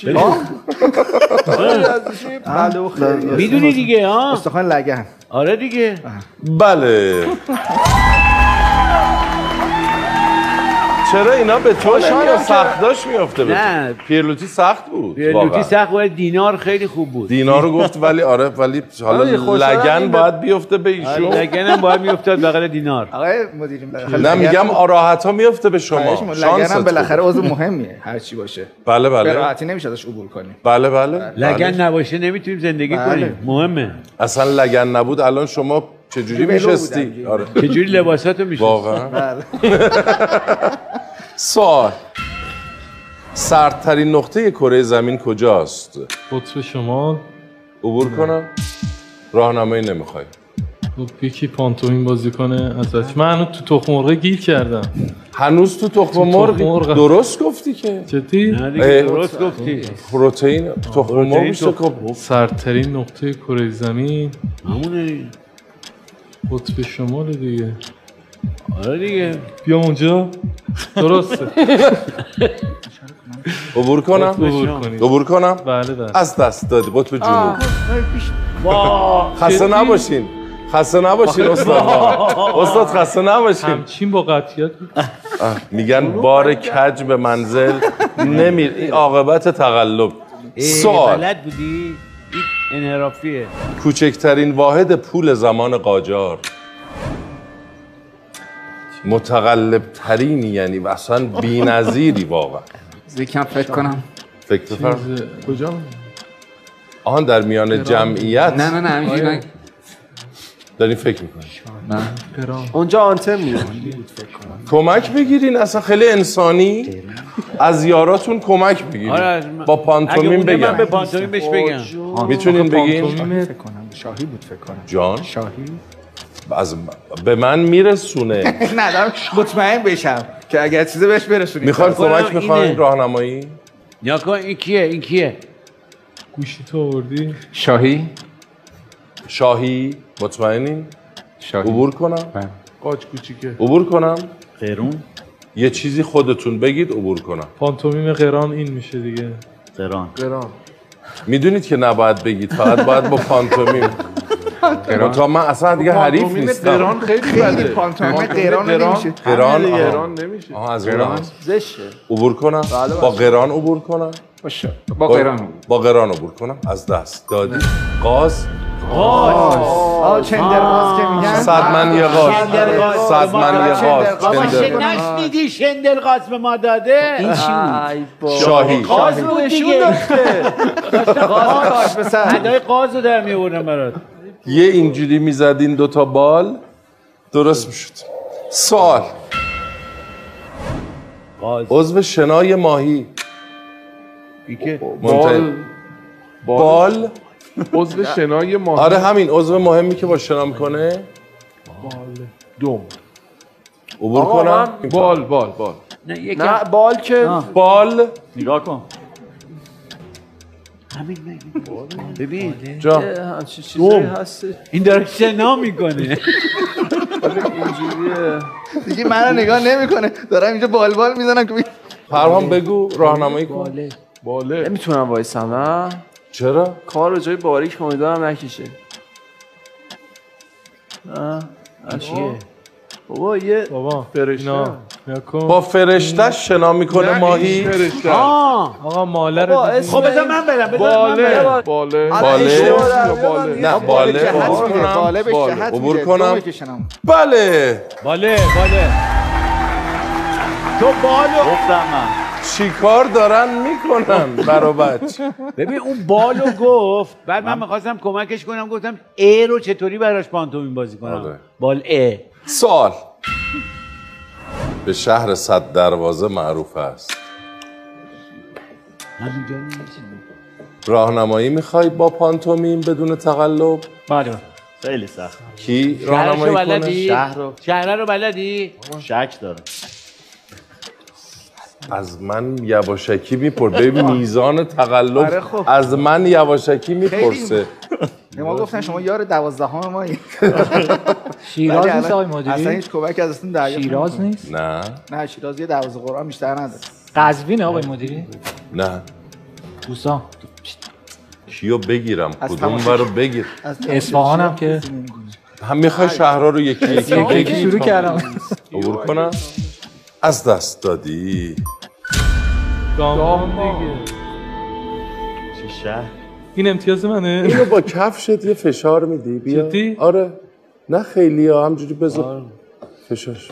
میدونی دیگه ها؟ استخوان لگن. آره دیگه. بله. چرا اینا به تو نمیاد؟ سخت داشت میفته به نه. پیرلوتی سخت بود. پیرلوتی سخت بود. دینار خیلی خوب بود. دینار رو گفت ولی آره ولی حالا لگن باید بیفته به ایشون. لگن هم باید میافتاد بغل دینار. آقای مدیریم نه میگم راحت ها میفته به شما. لگن هم بالاخره عضو مهمیه هر چی باشه. بله بله. به راحتی نمیشه ازش عبور کنیم. بله بله. لگن نباشه نمیتونیم زندگی کنیم. مهمه. اصلا لگن نبود الان شما چجوری میشستی؟ آره. چجوری لباساتو میشستی؟ واقعا. سوال: سردترین نقطه کره زمین کجاست؟ قطب شمال. عبور کنم؟ راهنمایی نمیخوای. خب یکی پانتومین بازی کنه ازش. من هنوز تو تخم مرغ گیر کردم. هنوز تو تخم مرغ؟ درست گفتی که. جدی؟ نه دیگه درست گفتی. پروتئین تخم مرغ میشه. سردترین نقطه کره زمین همونه. قطب شمال دیگه. آره دیگه. بیا اونجا. درسته. عبور کنم؟ عبور کنید. عبور کنم؟ بله بله. از دست دادی قطب جنوب. خسته نباشین. خسته نباشین استاد. استاد خسته نباشین. همچین با قطعیت میگن بار کج به منزل نمیر. این عاقبت تقلب. سوال بلد بودی؟ این انحرافیه. کوچکترین واحد پول زمان قاجار، متقلب ترینی، یعنی اصلا بی‌نظیری واقعا. یکم فکر کنم. فکر بفرم. کجا؟ آهان در میان جمعیت. نه نه نه همینجوری من دارین فکر میکنین؟ نه. اونجا آنتن میاد. کمک بگیرین، اصلا خیلی انسانی. از یاراتون کمک بگیرین. آره با پانتومیم بگم. من به پانتومیم بهش بگم. میتونین بگین؟ فکر کنم شاهی بود فکر کنم. جان؟ شاهی؟ از به من میرسونه. نه دارم مطمئن بشم که اگر چیزی بهش برسونی. میخواین کمک میخواین راهنمایی؟ یا کن این کیه؟ این کیه؟ گوشی تو آوردی؟ شاهی؟ شاهی؟ مطمئنین؟ شاهی. عبور کنم؟ قاچ کوچیکه. عبور کنم؟ قرون. یه چیزی خودتون بگید عبور کنم. پانتومیم قران این میشه دیگه. قران. قران. میدونید که نباید بگید، فقط باید با پانتومیم. تا من اصلا دیگه حریف نیستم. قران خیلی بده. پانتومیم قران نمیشه. قران قران نمیشه. آها از قران زشه. عبور کنم؟ با قران عبور کنم؟ باشه. با قران. با قران عبور کنم. از دست دادی. قاز. آه چندرغاز که میگن. صد من یه قاز. صد من یه قاز. بابا نشنیدی شندرغاز به ما داده؟ این چی بود؟ شاهی. قاز بود دیگه. قاز به سر. ادای قاز رو در میوردم برات. یه اینجوری میزدین دوتا بال درست میشد. سوال. عضو شنای ماهی. ایکه بال بال عضو شنای ماهی. آره همین عضو مهمی که با شنا میکنه. بال دوم. عبور کنم؟ بال بال بال. نه بال که بال. نگاه کن. همین ببین جا همچین چیزی هست. این داره شنا میکنه. اینجوریه. دیگه منو نگاه نمیکنه. دارم اینجا بال بال میزنم که پرهام بگو راهنمایی کن. باله. نمیتونم وایسم نه. چرا؟ کار رو جای باریک امیدوارم نکشه. نه چیه؟ بابا یه بابا فرشته. با فرشته‌اش شنا میکنه ماهی. فرشته. آقا ماله رو خب بذار من برم. بذار من باله برم. باله. باله. نه باله. عبور کنم. باله به باله. جهت عبور میده. کنم. دو بکشنم. بله. باله باله. تو بالو گفتم من. چی کار دارن میکنن برا بچه؟ ببین اون بالو گفت، بعد من میخواستم کمکش کنم، گفتم ای رو چطوری براش پانتومیم بازی کنم. آره. بال ای. سوال. به شهر صد دروازه معروف است. راهنمایی میخوای با پانتومیم بدون تقلب؟ بله. خیلی سخت. کی شهرشو راهنمایی کنه؟ بلدی؟ شهر رو. شهر رو بلدی؟ شک داره. از من یواشکی میپرد. ببین میزان تقلب آره خب. از من یواشکی میپرسه. ما گفتن شما یار دوازدهم مایی. شیراز ولی نیست آقای اصلا مدیری؟ هیچ کمک از اصلا دریافت شیراز نمی‌کنه. نیست؟ نه نه شیراز یه دروازه قرآن بیشتر نداره. قزوینه آقای مدیری؟ نه دوستان کیو بگیرم از کدوم تماشاش- رو بگیر؟ از اصفهان هم که هم میخوای شهرها رو یکی یکی یکی بگی شروع کردم. عبور کنم؟ از دست دادی. دامان دیگه. چه شهر؟ این امتیاز منه؟ اینو با کفشت یه فشار میدی بیا. جدی؟ آره نه خیلی ها همجوری بذار فشار شد.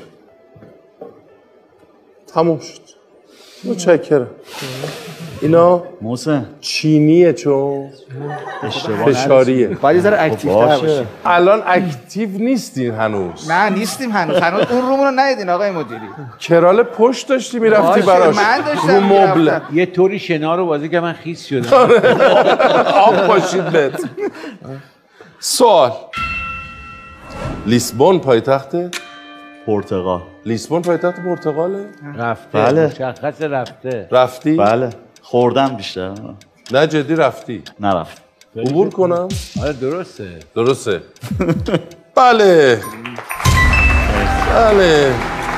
تموم شد. متشکرم. اینا محسن چینیه چون اشتباه فشاریه. باید یه ذره اکتیوتر باشیم. الان اکتیو نیستین هنوز. نه نیستیم هنوز. هنوز اون رومون رو ندیدین آقای مدیری. کرال پشت داشتی میرفتی باشه، براش من داشتم رو مبل. می‌رفتم. یه طوری شنا رو بازی که من خیس شدم. آب باشید بهت. سوال. لیسبون پایتخت؟ پرتغال. لیسبون پایتخت پرتغاله؟ رفته. بله. مشخص رفته. رفتی؟ بله. خوردم بیشتر. نه جدی رفتی؟ نرفت. عبور کنم؟ آره درسته. درسته. بله. بله.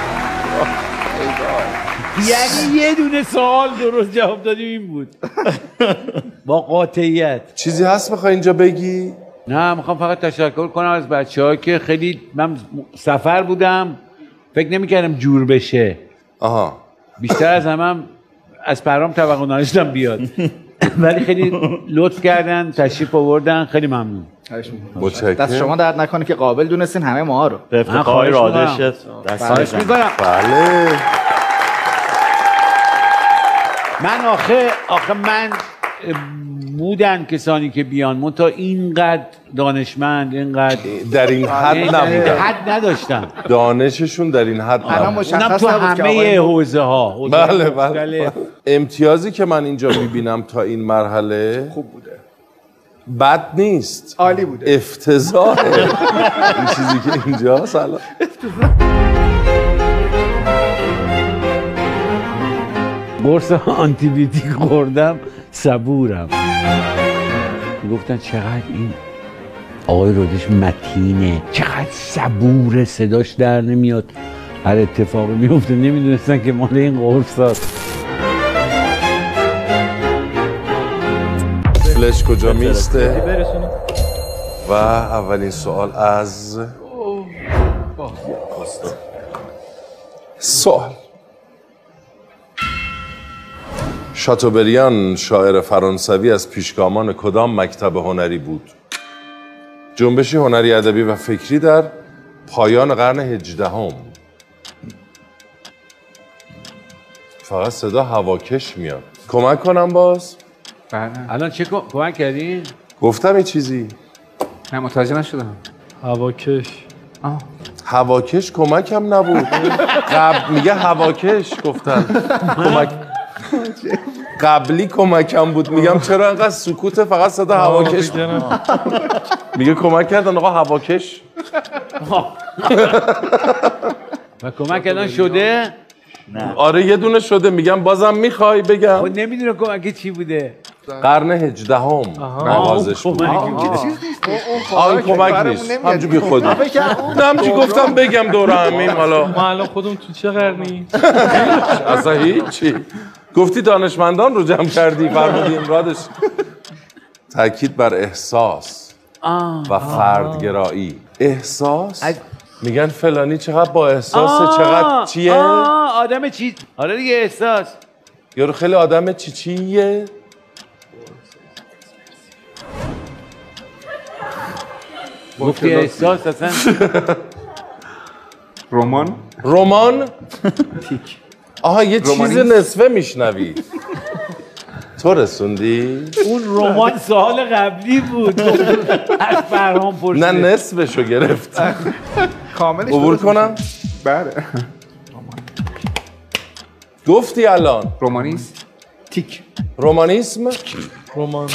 یعنی یه دونه سوال درست جواب دادیم این بود. با قاطعیت. چیزی هست بخوای اینجا بگی؟ نه میخوام فقط تشکر کنم از بچه‌ها که خیلی من سفر بودم فکر نمی‌کردم جور بشه. آها. بیشتر از همم از پرام توقع نداشتم بیاد. ولی خیلی لطف کردن، تشریف آوردن، خیلی ممنون. متشکرم. دست شما درد نکنه که قابل دونستین همه ما رو. به افتخار رادشت خواهش می‌کنم. بله. من آخه آخه من بودن کسانی که بیان منتها اینقدر دانشمند اینقدر در این حد نبودن، حد نداشتن، دانششون در این حد الان نبود. مشخص اونم تو نبود که همه آقای- حوزه ها. بله بله. امتیازی که من اینجا میبینم تا این مرحله خوب بوده، بد نیست، عالی بوده. افتضاحه این چیزی که اینجا سلام. قرص آنتی بیوتیک خوردم صبورم. گفتن چقدر این آقای رادش متینه، چقدر صبوره، صداش در نمیاد، هر اتفاقی میفته. نمیدونستن که مال این قرص هست. فلش کجا میسته؟ و اولین سوال از سوال شاتوبریان شاعر فرانسوی از پیشگامان کدام مکتب هنری بود؟ جنبش هنری ادبی و فکری در پایان قرن هجدهم. فقط صدا هواکش میاد. کمک کنم باز؟ بله. الان چه کم- کمک کردین؟ گفتم یه چیزی. نه متوجه نشدم. هواکش. آه. هواکش کمکم نبود. قبل میگه هواکش گفتن. کمک قبلی کمکم بود. میگم چرا انقدر سکوت، فقط صدا هواکش. میگه کمک کردن آقا هواکش. و کمک الان شده؟ نه. آره یه دونه شده. میگم بازم میخوای بگم؟ خود نمیدونه کمک چی بوده. قرن هجدهم نوازش بود. آه کمک نیست. همجور بی خودی. نه همجور گفتم بگم دوره همین. حالا ما الان خودمون تو چه قرنی؟ اصلا هیچی. گفتی دانشمندان رو جمع کردی، فرمودی امرادش. تاکید بر احساس و فردگرایی. احساس؟ میگن فلانی چقدر با احساسه، چقدر چیه؟ آه آدم چی؟ آره دیگه احساس. یارو خیلی آدم چی چیه؟ گفتی احساس اصلا. رمان. رمان؟ آها یه چیز نصفه میشنوی. تو رسوندی؟ اون رمان سال قبلی بود. از فرهام پرسید. نه نصفشو گرفت. کاملش عبور کنم؟ بله. گفتی الان رومانیسم. تیک. رومانیسم؟ رمان.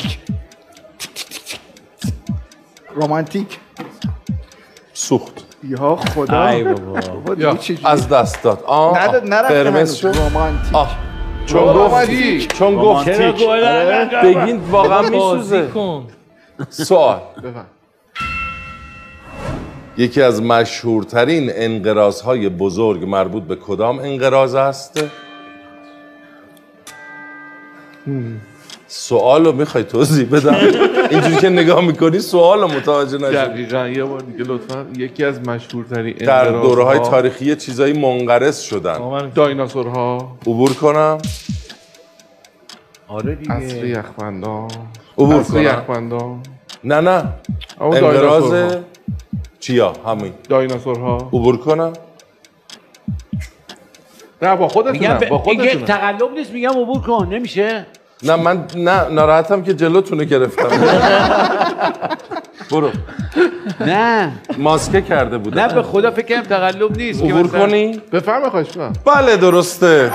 رومانتیک. سوخت. یا خدا. ای بابا. بابا دیگه چه جوری؟ از دست داد. آه نداد نرفته قرمز هنوز. شد. رومانتیک. آه چون گفتی چون گفتی چرا گلن؟ بگین واقعا میسوزه. کن. سوال یکی از مشهورترین انقراض‌های بزرگ مربوط به کدام انقراض است؟ سوال رو میخوای توضیح بدم؟ اینجوری که نگاه میکنی سوال رو متوجه نشد. دقیقاً یه بار دیگه لطفاً. یکی از مشهورترین در دوره‌های انقراض‌ها، تاریخی چیزایی منقرض شدن. دایناسورها، عبور کنم؟ آره عصر دیگه. یخبندان، عبور عصر کنم؟ یخبندان، نه نه اون انقراض دایناسورها. چیا همین دایناسورها. عبور کنم؟ نه با خودتونم، میگم با ب... اینکه خودتونم. تقلب نیست، میگم عبور کن. نمیشه. نه من نه ناراحتم که جلوتونو گرفتم. برو. نه ماسکه کرده بودم. نه به خدا فکر کنم تقلب نیست که عبور مثلا- کنی؟ بفرمایید خواهش می‌کنم. بله درسته.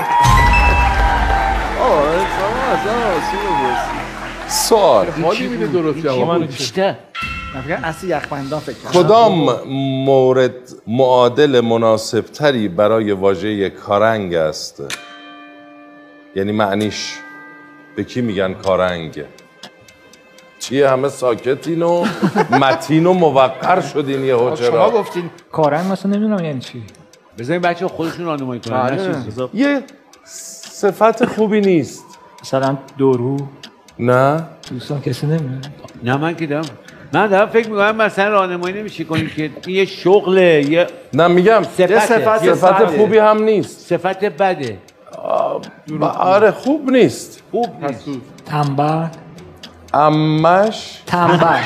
آه شما اصلا آسیب برسی. سوال حالی میده درست جواب. بیشتر من فکر اصل یخبندان فکر کنم. کدام مورد معادل مناسب تری برای واژه کارنگ است؟ یعنی معنیش به کی میگن کارنگ؟ چیه همه ساکتین و متین و موقر شدین یه شما حجرا؟ گفتین کارنگ مثلا نمیدونم یعنی چی. بذارین بچه خودشون راهنمایی کنن. نه چیز. یه صفت خوبی نیست. مثلا دورو نه دوستان کسی نمیدونه. نه من که دارم من دارم فکر میکنم مثلا راهنمایی نمیشه کنی که این یه شغله یه نه میگم صفت صفت, صفت خوبی هم نیست، صفت بده. آره خوب نیست. خوب نیست. تنبل. امش تنبل.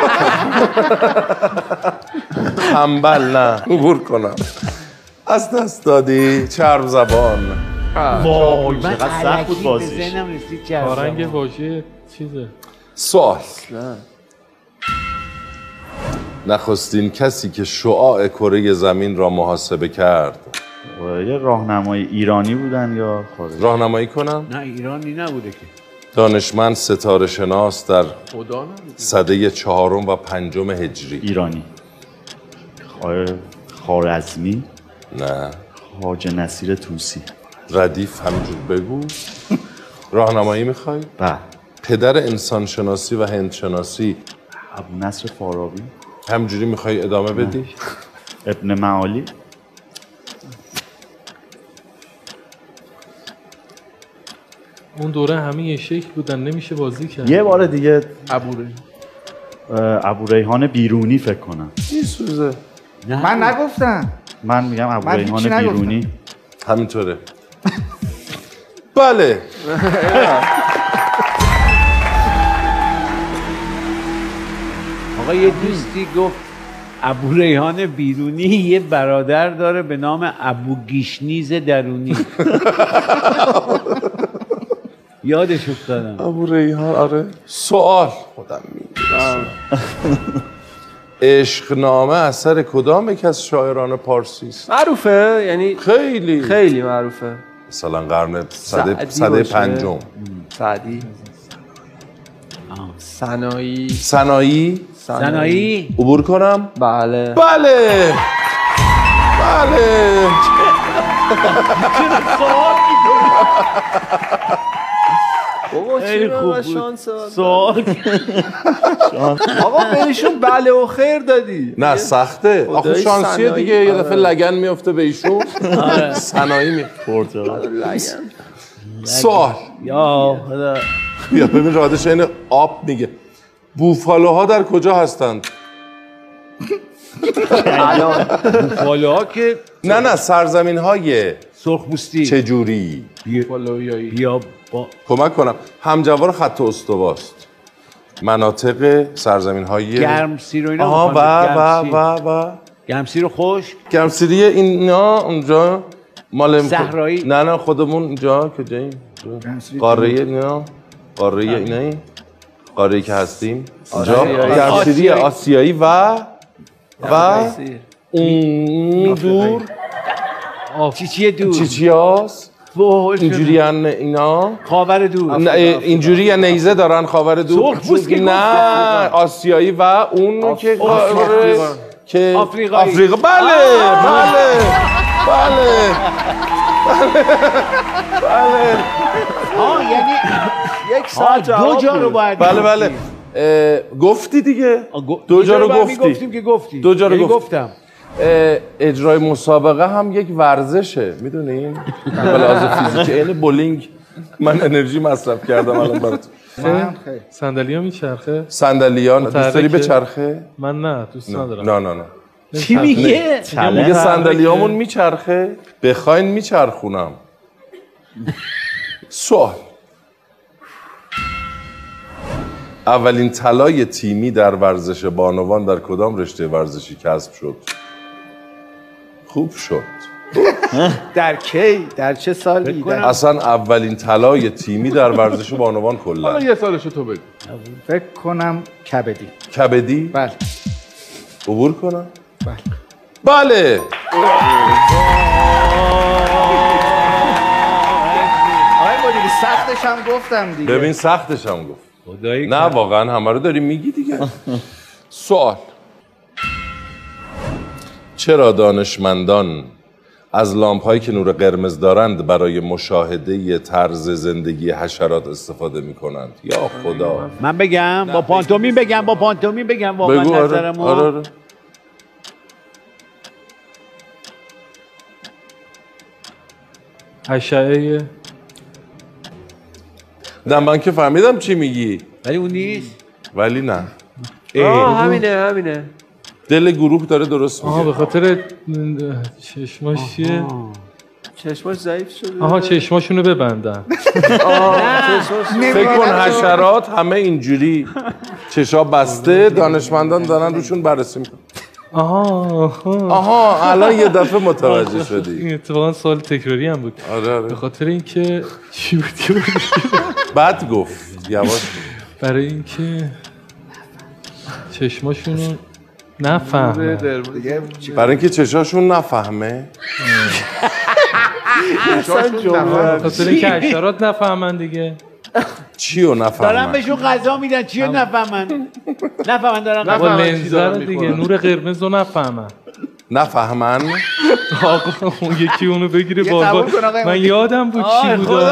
تنبل نه عبور کنم. از دست دادی چرب زبان. وای چقدر سخت بود بازیش. کارنگ واژه چیزه. سوال. نخستین کسی که شعاع کره زمین را محاسبه کرد. یه راهنمای ایرانی بودن یا خارجی؟ راهنمایی کنم؟ نه ایرانی نبوده که. دانشمند ستاره شناس در سده چهارم و پنجم هجری. ایرانی. خوارزمی؟ نه. خواجه نصیر طوسی. ردیف همینجور بگو. راهنمایی میخوای؟ بله. پدر انسان شناسی و هند شناسی ابو نصر فارابی. همینجوری میخوای ادامه نه. بدی؟ ابن معالی. اون دوره همه یه شکل بودن نمیشه بازی کرد. یه بار دیگه ابو ابو ریحان بیرونی فکر کنم. میسوزه. من نگفتم. من میگم ابو من ریحان هیچی بیرونی. همینطوره. بله. آقا یه دوستی گفت ابو ریحان بیرونی یه برادر داره به نام ابو گیشنیز درونی. یادش افتادم. ابو ریحان آره. سوال خودم میگم. عشقنامه اثر کدام یک از شاعران پارسی است؟ معروفه یعنی خیلی خیلی معروفه. مثلا قرن صده صده پنجم. سعدی. سنایی. سنایی. سنایی. عبور کنم؟ بله. بله. بله. بابا خیلی چرا خوب من بود. شانس سوال. آقا بهشون بله و خیر دادی. نه سخته. آخه خدای شانسیه سنایی. دیگه یه آره. دفعه لگن میفته به ایشون. سنایی می لگن. سوال. یا خدا. یا ببین رادش این آب میگه بوفالوها در کجا هستند؟ الان بوفالوها که نه نه سرزمین های سرخپوستی چجوری؟ بالاییایی. یا با کمک کنم همجوار خط استواست. مناطق سرزمین های گرمسیر و اینا. آها و و گرمسیر. و و گرمسیر خشک. گرمسیری اینا اونجا مال صحرایی. نه نه خودمون اینجا کجاییم؟ قاره اینا قاره اینا این قاره که هستیم اینجا گرمسیری آسیایی و و اون دور چیچیه دور. چیچیاس اینجوری هن اینا خاور دور. نه اینجوری یا نیزه دارن خاور دور نه آسیایی و اون که که آفریقایی. آفریقا بله بله بله بله آه یعنی یک ساعت دو جا رو باید بله بله گفتی دیگه دو جا رو گفتی گفتیم که گفتی دو جا رو گفتم. اجرای مسابقه هم یک ورزشه میدونین به لحاظ فیزیکی این بولینگ من انرژی مصرف کردم الان براتون. صندلی ها میچرخه؟ صندلیان دوست داری به چرخه؟ من نه دوست ندارم. نه نه نه چی میگه؟ میگه صندلیامون میچرخه بخواین میچرخونم. سوال اولین طلای تیمی در ورزش بانوان در کدام رشته ورزشی کسب شد؟ خوب شد. در کی؟ در چه سالی؟ در... اصلا اولین طلای تیمی در ورزش بانوان کلا. حالا یه سالشو تو بگو. فکر کنم کبدی. کبدی؟ بله. عبور کنم؟ بله. بله. آقای مدیری سختش هم گفتم دیگه. ببین سختش هم گفت. نه واقعا همه رو داری میگی دیگه. سوال چرا دانشمندان از لامپ‌هایی که نور قرمز دارند برای مشاهده طرز زندگی حشرات استفاده می‌کنند؟ یا خدا. من بگم با پانتومین بگم با پانتومین بگم واقعا بگو آره. نظرمو. آره آره. اشعه نه من که فهمیدم چی میگی ولی اون نیست. ولی نه آه همینه همینه. دل گروه داره درست میگه. آها به خاطر چشماش چیه؟ چشماش ضعیف شده. آها چشماشونو ببندن. فکر کن حشرات همه اینجوری چشا بسته، دانشمندان دارن روشون بررسی میکنن. آها آها الان یه دفعه متوجه شدی. این اتفاقا سوال تکراری هم بود. آره آره. به خاطر اینکه چی بود؟ بعد گفت یواش. برای اینکه چشماشونو نفهمه. برای اینکه چشاشون نفهمه. به خاطر اینکه حشرات نفهمن دیگه. چیو نفهمن؟ دارن بهشون غذا میدن چیو نفهمن؟ نفهمن دارن غذا با لنزر دیگه نور قرمز رو نفهمن. نفهمن؟ آقا اون یکی اونو بگیره بابا. من یادم بود چی بود.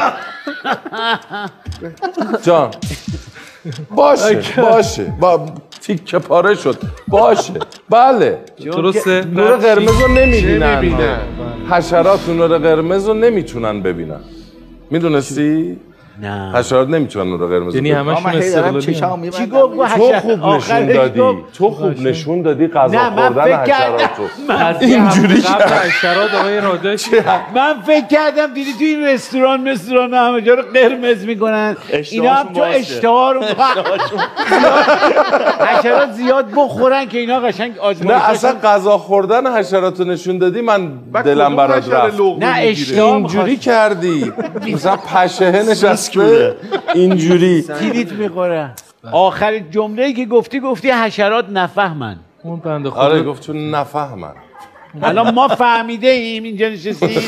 جان باشه باشه با تیکه پاره شد باشه بله درسته. نور قرمز رو نمیبینن. حشرات نور قرمز رو نمیتونن ببینن. میدونستی؟ نه حشرات نمیتونن نور قرمز. یعنی همشون استقلالی. چی گفت؟ تو خوب نشون دادی. تو خوب نشون دادی غذا خوردن حشراتو. اینجوری قبل حشرات آقای رادش. من فکر کردم دیدی توی این رستوران رستوران همه جا رو قرمز میکنن. اینا هم تو اشتها رو حشرات زیاد بخورن که اینا قشنگ آزمایش. نه اصلا غذا خوردن حشراتو نشون دادی من دلم برات رفت. نه اشتها اینجوری کردی. مثلا پشهه نشسته اینجوری کلیت میخوره. آخر جمله‌ای که گفتی گفتی حشرات نفهمن. اون بنده خدا. آره گفت چون نفهمن. الان ما فهمیده ایم اینجا نشستیم.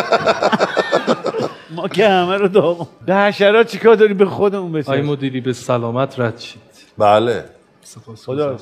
ما که همه رو داغم. به حشرات چیکار داری به خودمون بسید. آی مدیری به سلامت رد شید. بله. خدا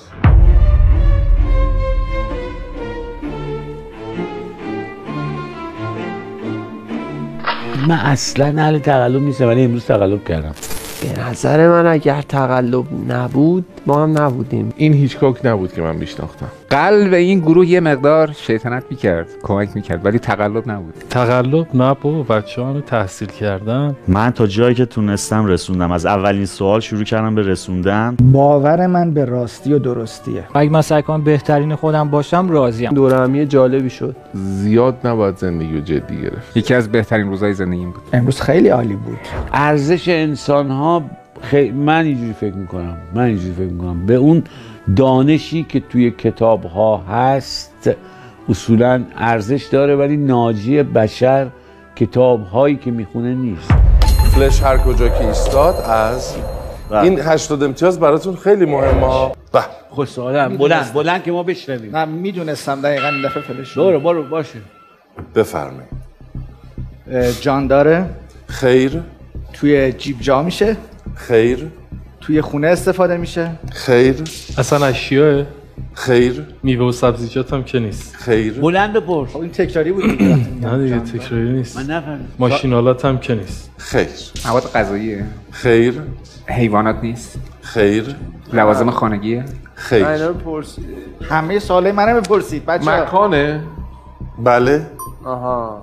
من اصلا اهل تقلب نیستم ولی امروز تقلب کردم. به نظر من اگر تقلب نبود ما هم نبودیم. این هیچکوک نبود که من میشناختم. قلب این گروه یه مقدار شیطنت میکرد، کمک میکرد، ولی تقلب نبود. تقلب نه بابا، بچه ها رو تحصیل کردن. من تا جایی که تونستم رسوندم. از اولین سوال شروع کردم به رسوندن. باور من به راستی و درستیه. اگه من سعی کنم بهترین خودم باشم راضیم. دوره همی جالبی شد. زیاد نباید زندگی رو جدی گرفت. یکی از بهترین روزهای زندگیم بود. امروز خیلی عالی بود. ارزش انسان ها خی... من اینجوری فکر میکنم من اینجوری فکر میکنم به اون دانشی که توی کتاب ها هست اصولا ارزش داره، ولی ناجی بشر کتاب هایی که میخونه نیست. فلش هر کجا که ایستاد از بله. این هشتاد امتیاز براتون خیلی مهمه. به خود سوالم بلند بلند که ما بشنویم. من میدونستم دقیقاً این دفعه فلش برو برو باشه. بفرمایید. جان داره؟ خیر. توی جیب جا میشه؟ خیر. توی خونه استفاده میشه؟ خیر. اصلا اشیاء؟ خیر. میوه و سبزیجات هم که نیست. خیر. بلند بپرس. خب این تکراری بود. نه دیگه تکراری نیست. من نفهمیدم. ماشینالات هم که نیست. خیر. مواد غذاییه؟ خیر. حیوانات نیست؟ خیر. لوازم خانگیه؟ خیر. اینا رو پرسید. همه سوالای منو بپرسید بچه‌ها. مکانه؟ بله. آها.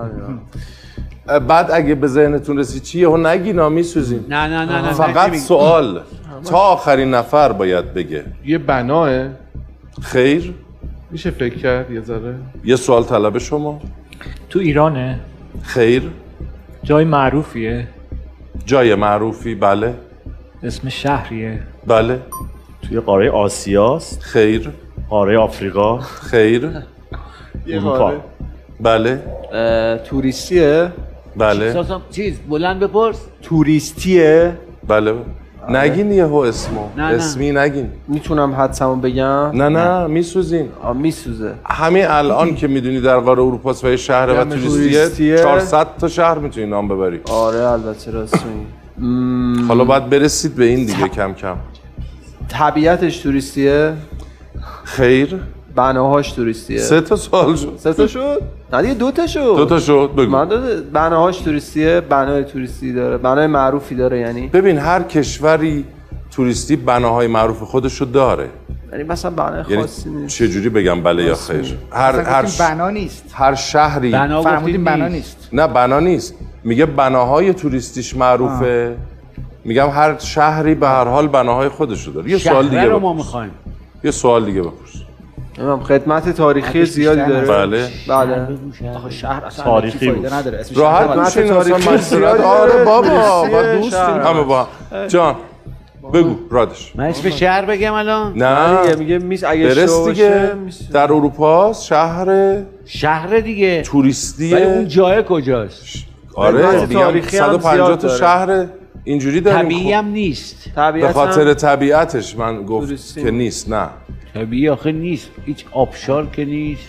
بعد اگه به ذهنتون رسید چی یهو نگی نامی سوزین. نه نه نه نه فقط سوال تا آخرین نفر باید بگه. یه بناه؟ خیر. میشه فکر کرد یه ذره؟ یه سوال طلب شما. تو ایرانه؟ خیر. جای معروفیه؟ جای معروفی بله. اسم شهریه؟ بله. توی قاره آسیاست؟ خیر. قاره آفریقا؟ خیر. اروپا؟ بله. توریستیه؟ بله. چیز بلند بپرس. توریستیه؟ بله. نگین یهو اسمو. نه اسمی نه. نگین. میتونم حدسمو بگم؟ نه نه میسوزین. آ میسوزه. همین الان که میدونی در قاره اروپا و یه شهر و توریستیه چهارصد تا شهر میتونی نام ببری. آره البته راست میگی. حالا باید برسید به این دیگه کم کم. طبیعتش توریستیه؟ خیر. بناهاش توریستیه؟ سه تا سوال شد. سه تا شد؟ نه دیگه دو تا شد. دو تا شد بگو. من دو بناهاش توریستیه، بنای توریستی داره، بنای معروفی داره. یعنی ببین هر کشوری توریستی بناهای معروف خودشو داره. یعنی مثلا بنای خاصی یعنی نیست. چه جوری بگم بله یا خیر؟ هر هر ش... بنا نیست. هر شهری فرمودیم بنا نیست. نه بنا نیست. میگه بناهای توریستیش معروفه. میگم هر شهری به هر حال بناهای خودشو داره. یه سوال دیگه رو ما میخوایم. یه سوال دیگه بپرس. نمیدونم خدمت تاریخی زیادی داره. بله. بله. آخه شهر اصلا تاریخی فایده نداره. اسمش راحت باشین تاریخی زیاد. آره بابا با دوستیم همه با جان بگو رادش. من اسم شهر بگم الان؟ نه میگه میز اگه برست دیگه در اروپا شهر شهر دیگه توریستیه. ولی اون جای کجاست؟ آره میگم صد و پنجاه تا شهر اینجوری داریم. طبیعی هم نیست. به خاطر طبیعتش من گفت که نیست. نه طبیعی آخه نیست، هیچ آبشار که نیست.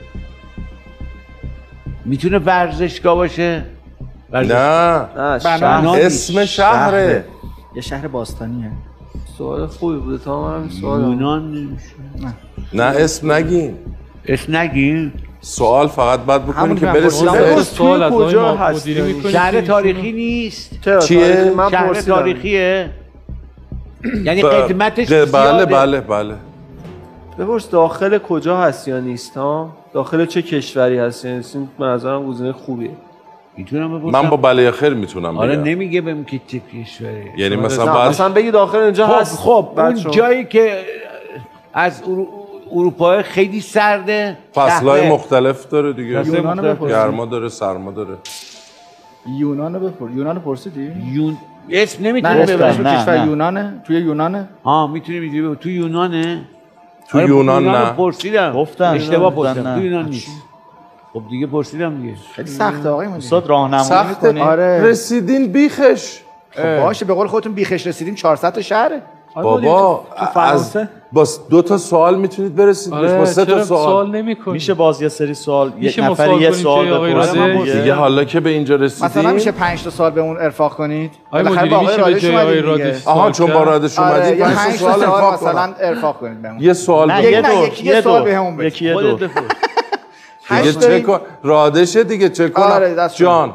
میتونه ورزشگاه باشه؟ ورزش... نه نه اسم شهره. یه شهر باستانیه. سوال خوبی بوده تا من سوال یونان نمیشه. نه اسم نگین. اسم نگین. سوال فقط باید بکنیم که برسیم به سوال کجا هست. شهر تاریخی نیست. چیه؟ شهر تاریخیه. یعنی قدمتش بله بله بله. بپرس داخل کجا هست یا نیست ها؟ داخل چه کشوری هست یا نیست؟ به نظرم گزینه خوبیه. میتونم بپرسم؟ من با بله خیر میتونم بگم. آره نمیگه بهم که چه کشوری. یعنی مثلا بعد مثلا بگی داخل اینجا خب هست. خب اون جایی که از اروپا خیلی سرده. فصلهای مختلف داره دیگه. یونان گرما داره، سرما داره. یونان بپرس. یونان پرسیدی؟ یون اسم نمیتونی ببریم. کشور یونانه؟ توی یونانه؟ ها میتونی میگی بگو تو یونانه؟ تو یونان نه. پرسیدم. گفتم اشتباه پرسیدم. تو یونان نیست. خب دیگه پرسیدم دیگه. خیلی سخته آقای مدیر. استاد راهنمایی می‌کنی؟ آره. رسیدین بیخش. خب باشه به قول خودتون بیخش رسیدیم چهارصد تا شهره. بابا از با دو تا سوال میتونید برسید. آره با سه تا سوال, سوال نمی‌کنی. میشه باز یه سری سوال میشه یک نفر یه سوال بپرسه دیگه. حالا که به اینجا رسیدیم مثلا میشه پنج تا سوال به اون ارفاق کنید. آقای مدیری میشه به جای آقای رادش. آها چون با رادش اومدید پنج تا سوال سوال مثلا ارفاق کنید بهمون. یه سوال یه دور یه سوال بهمون بدید. یکی یه دور. دیگه چک کن رادشه دیگه چک کن جان.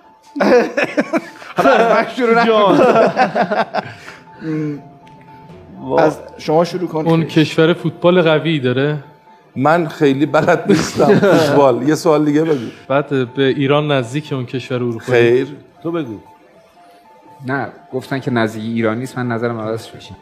من شروع نکنم. از شما شروع کن. اون کشور فوتبال قوی داره؟ من خیلی بلد نیستم فوتبال. یه سوال دیگه بگو. بعد به ایران نزدیک اون کشور اروپایی. خیر تو بگو. نه گفتن که نزدیک ایران نیست. من نظرم عوض شد.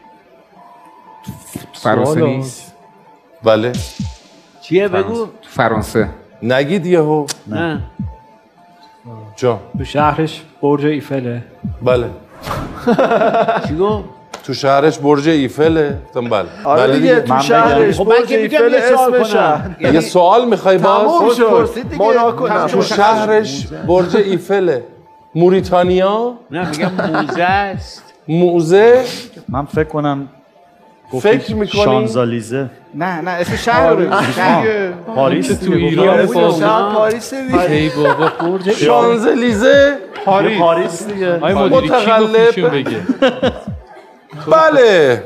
فرانسه نیست. بله چیه بگو؟ تو فرانسه نگید یهو. نه جان تو شهرش برج ایفله. بله چی گفت؟ تو شهرش برج ایفله. گفتم بله. آره دیگه تو شهرش برج ایفل اسم شهر. یه سوال میخوای باز؟ پرسید دیگه. تو شهرش برج ایفله. موریتانیا؟ نه میگم موزه است. موزه؟ من فکر کنم فکر میکنی؟ شانزالیزه. نه نه اسم شهر رو شهر پاریس تو ایران شهر پاریس دیگه. ای بابا برج شانزلیزه پاریس پاریس دیگه. آقای مدیری کی گفتیشون بگه؟ بله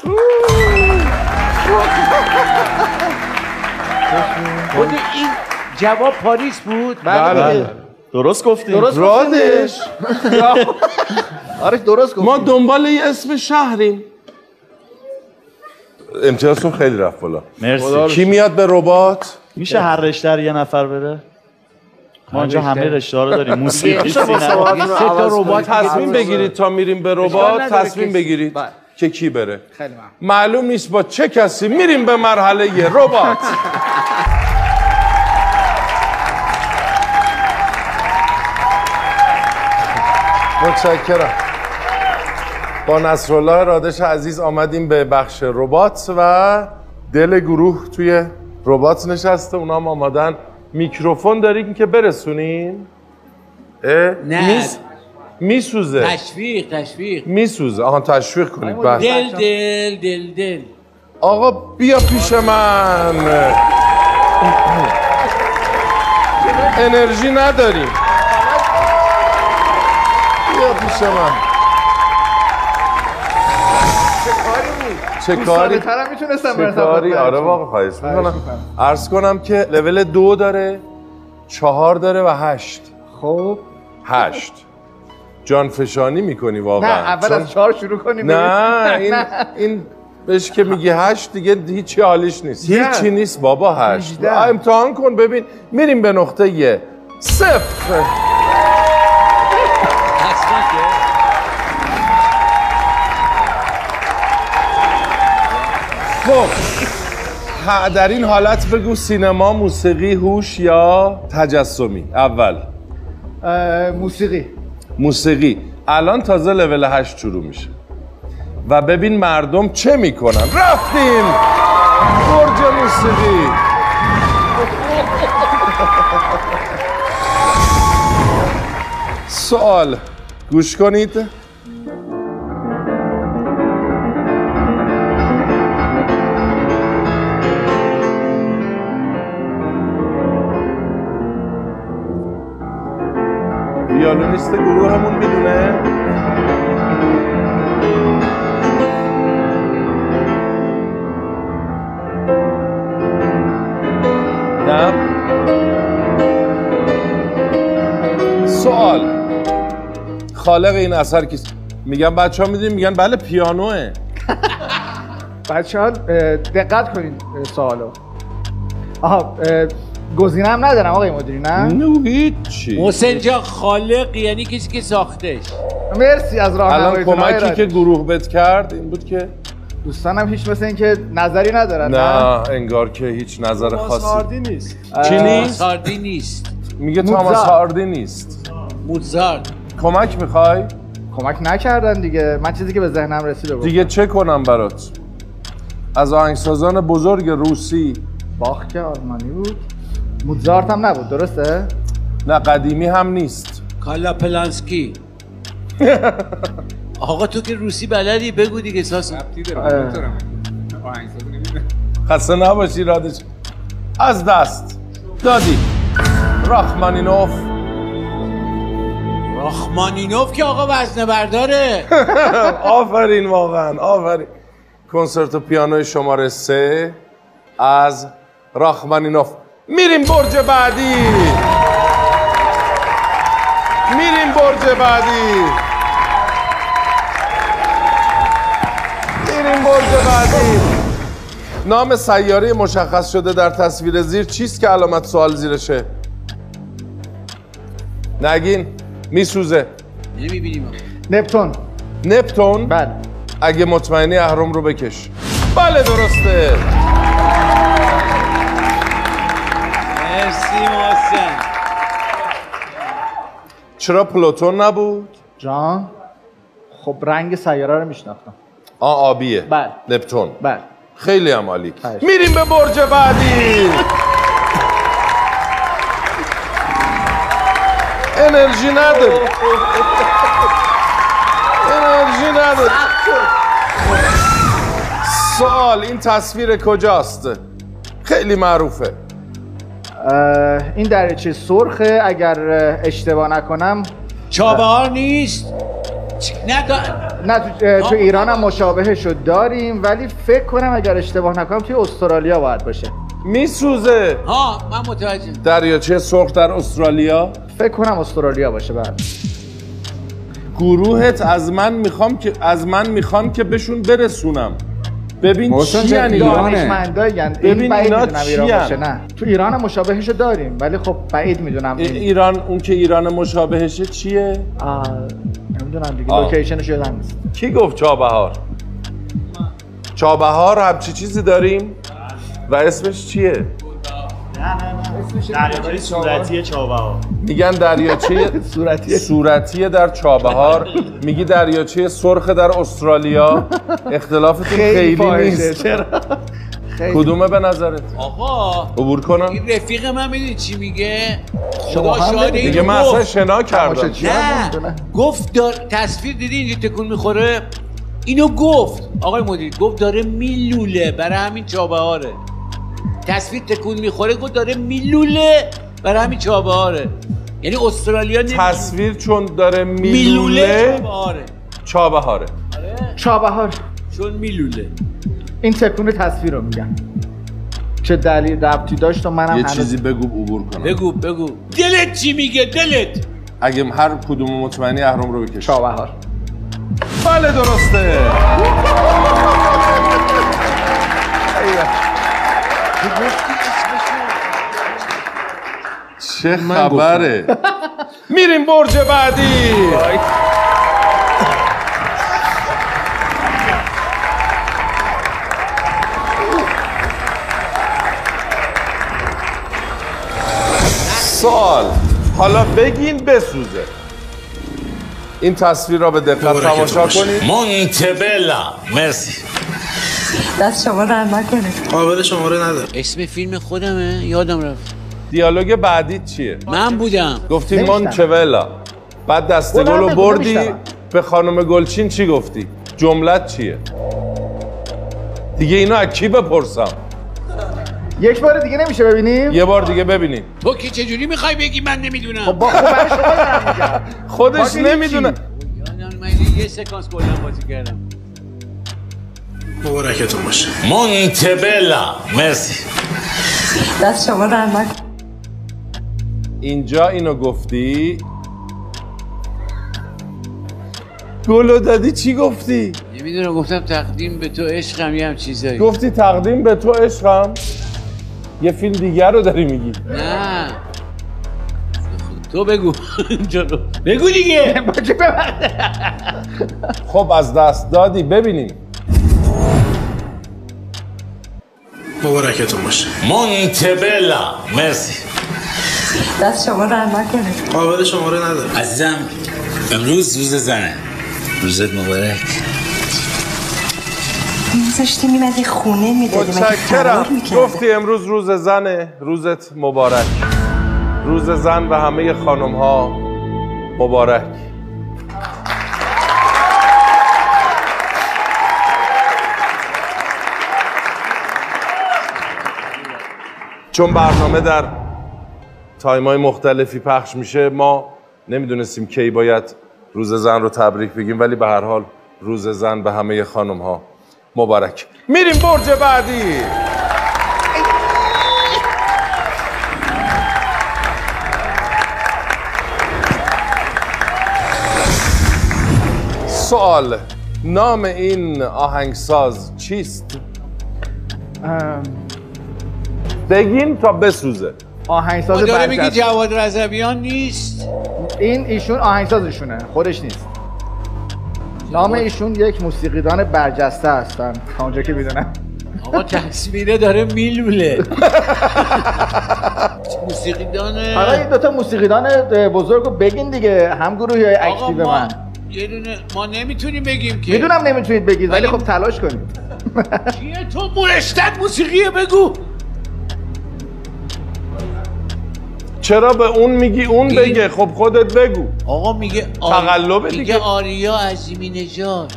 خود این جواب پاریس بود. بله درست گفتیم. درست رادش. آره درست گفتیم. ما دنبال یه اسم شهریم. امتیازتون خیلی رفت بالا. مرسی. کی میاد به ربات؟ میشه هر رشته یه نفر بره؟ ما اینجا همه رشته ها رو داریم. موسیقی، سینما. سه تا ربات تصمیم بگیرید تا میریم به ربات. تصمیم بگیرید که کی بره. خیلی ممنون. معلوم نیست با چه کسی میریم به مرحله یه ربات. متشکرم. با نصرالله رادش عزیز آمدیم به بخش ربات و دل گروه توی ربات نشسته. اونا هم آمادن. میکروفون داریم که برسونین؟ نه میس... میسوزه. تشویق تشویق میسوزه. آها تشویق کنید. دل دل دل دل. آقا بیا پیش من. انرژی نداریم. بیا پیش من. چه کاری؟ چه کاری؟ آره واقعا خواهش میکنم. عرض کنم که لول دو داره، چهار داره و هشت. خب هشت جان فشانی میکنی واقعا. نه اول از چهار شروع کنیم. نه این این بهش که میگی هشت دیگه هیچی حالیش نیست. هیچی نیست بابا. هشت امتحان کن ببین. میریم به نقطه یه صفر. خب در این حالت بگو سینما، موسیقی، هوش یا تجسمی؟ اول موسیقی. موسیقی. الان تازه لول هشت شروع میشه و ببین مردم چه میکنن. رفتیم برج موسیقی. سوال گوش کنید. ویولونیست گروهمون میدونه؟ نه؟ سوال خالق این اثر کیست؟ میگن بچه ها میدونیم، میگن بله پیانوه. بچه ها دقت کنید سوالو. آها گزینه هم ندارم آقای مدیری نه؟ نه هیچی. محسن جان خالق یعنی کسی که ساختش. مرسی از راهنماییتون. الان کمکی که گروه بت کرد این بود که دوستانم هیچ مثل این که نظری ندارن. نه, نه انگار که هیچ نظر خاصی. توماس هاردی نیست. چی نیست؟ هاردی نیست. میگه توماس هاردی نیست. موزارت. کمک میخوای؟ کمک نکردن دیگه. من چیزی که به ذهنم رسید بگم. دیگه چه کنم برات؟ از آهنگسازان بزرگ روسی. باخ که آلمانی بود. موزارت هم نبود درسته؟ نه قدیمی هم نیست. کالا پلانسکی. آقا تو که روسی بلدی بگو دیگه ساس. خسته نباشی رادش. از دست دادی. راخمانینوف. راخمانینوف که آقا وزنه برداره. آفرین واقعا آفرین. کنسرتو پیانوی شماره سه از راخمانینوف. میریم برج بعدی. میریم برج بعدی. میریم برج بعدی. نام سیاره مشخص شده در تصویر زیر چیست که علامت سوال زیرشه؟ نگین میسوزه. نمیبینیم. نپتون. نپتون؟ بله. اگه مطمئنی اهرم رو بکش. بله درسته. مرسی محسن. چرا پلوتون نبود؟ جان خب رنگ سیاره رو میشناختم. آ آبیه. بله. نپتون. بله. خیلی هم عالی. میریم به برج بعدی. انرژی نداره. انرژی نداره. سوال این تصویر کجاست؟ خیلی معروفه. این دریاچه سرخه اگر اشتباه نکنم. چابهار نیست؟ نه دا... نه تو, تو ایران هم مشابهشو داریم ولی فکر کنم اگر اشتباه نکنم توی استرالیا باید باشه. میسوزه. ها من متوجه. دریاچه سرخ در استرالیا؟ فکر کنم استرالیا باشه. بعد گروهت از من میخوام که از من میخوام که بهشون برسونم. ببین چی یعنی دانشمندایین. ببین اینا چی باشه. نه تو ایران هم مشابهشو داریم ولی خب بعید میدونم. این ایران اون که ایران مشابهشه چیه؟ آ نمیدونم دیگه لوکیشنش یادم نیست. کی گفت چابهار؟ چابهار همچی چیزی داریم و اسمش چیه؟ نه نه نه دریاچه صورتی چابهار. میگن دریاچه صورتی صورتی در چابهار. میگی دریاچه سرخ در استرالیا. اختلافتون خیلی, خیلی نیست. چرا؟ کدومه به نظرت؟ آقا عبور کنم؟ این رفیق من میدونی چی میگه؟ خدا شاهد این دیگه من اصلا شنا کردم. نه گفت دار... تصویر دیدی اینجا تکون میخوره؟ اینو گفت آقای مدیر گفت داره میلوله برای همین چابهاره. تصویر تکون میخوره گفت داره میلوله برای همین چابهاره. یعنی استرالیا نمیشه. تصویر چون داره میلوله چابهاره. چابهاره. چابهار چون میلوله. این تکون تصویر رو میگن. چه دلیل ربطی داشت و منم یه هنوز... چیزی بگو عبور کنم. بگو بگو. دلت چی میگه دلت؟ اگه هر کدوم مطمئنی اهرم رو بکش. چابهار. بله درسته. چه خبره؟ میریم برج بعدی. سوال، حالا بگین بسوزه. این تصویر را به دقت تماشا کنید. مونتبلا. مرسی. دست شما در نکنه. قابل شماره نداره. اسم فیلم خودمه، یادم رفت. دیالوگ بعدی چیه؟ من بودم. گفتی مونتبلا. بعد دسته گل رو بردی به خانم گلچین چی گفتی؟ جملت چیه؟ دیگه اینو از کی بپرسم؟ یک بار دیگه نمیشه ببینیم؟ یه بار دیگه ببینیم. تو که چجوری میخوای بگی من نمیدونم؟ خب با خب برای شما دارم میگم. خودش نمیدونه. یادم من یه سکانس کلا بازی کردم. مبارکتون باشه. مونتبلا. مرسی. دست شما در نکنه. اینجا اینو گفتی. گلو دادی چی گفتی؟ نمیدونم، گفتم تقدیم به تو عشقم یه هم چیزایی. گفتی تقدیم به تو عشقم؟ یه فیلم دیگر رو داری میگی؟ نه تو بگو. جلو بگو دیگه. خب از دست دادی، ببینیم. مبارکتون باشه. مونتبلا. مرسی. دست شما در نکنه. قابل شماره نداره. عزیزم امروز روز زنه. روزت مبارک. میذاشتی میمدی خونه میدادی. متشکرم. گفتی امروز روز زنه، روزت مبارک. روز زن و همه خانم ها مبارک. چون برنامه در تایم‌های مختلفی پخش میشه، ما نمیدونستیم کی باید روز زن رو تبریک بگیم، ولی به هر حال روز زن به همه خانم ها مبارک. میریم برج بعدی. سوال، نام این آهنگساز چیست؟ بگین تا بسوزه. آهنگساز برجسته. داره میگی جواد رضویان نیست؟ این ایشون آهنگسازشونه، خودش نیست. نام ایشون یک موسیقیدان برجسته هستن تا اونجا که میدونم. آقا تصویره داره میلوله. موسیقیدان. حالا این دوتا موسیقیدان بزرگو بگین دیگه، هم گروهی های اکتیو من. یه دونه ما نمیتونیم بگیم که. میدونم نمیتونید بگید ولی خب تلاش کنید. چیه تو مرشدت موسیقیه بگو. چرا به اون میگی اون بگه؟ خب خودت بگو. آقا میگه تقلب دیگه. میگه آریا عظیمی نژاد.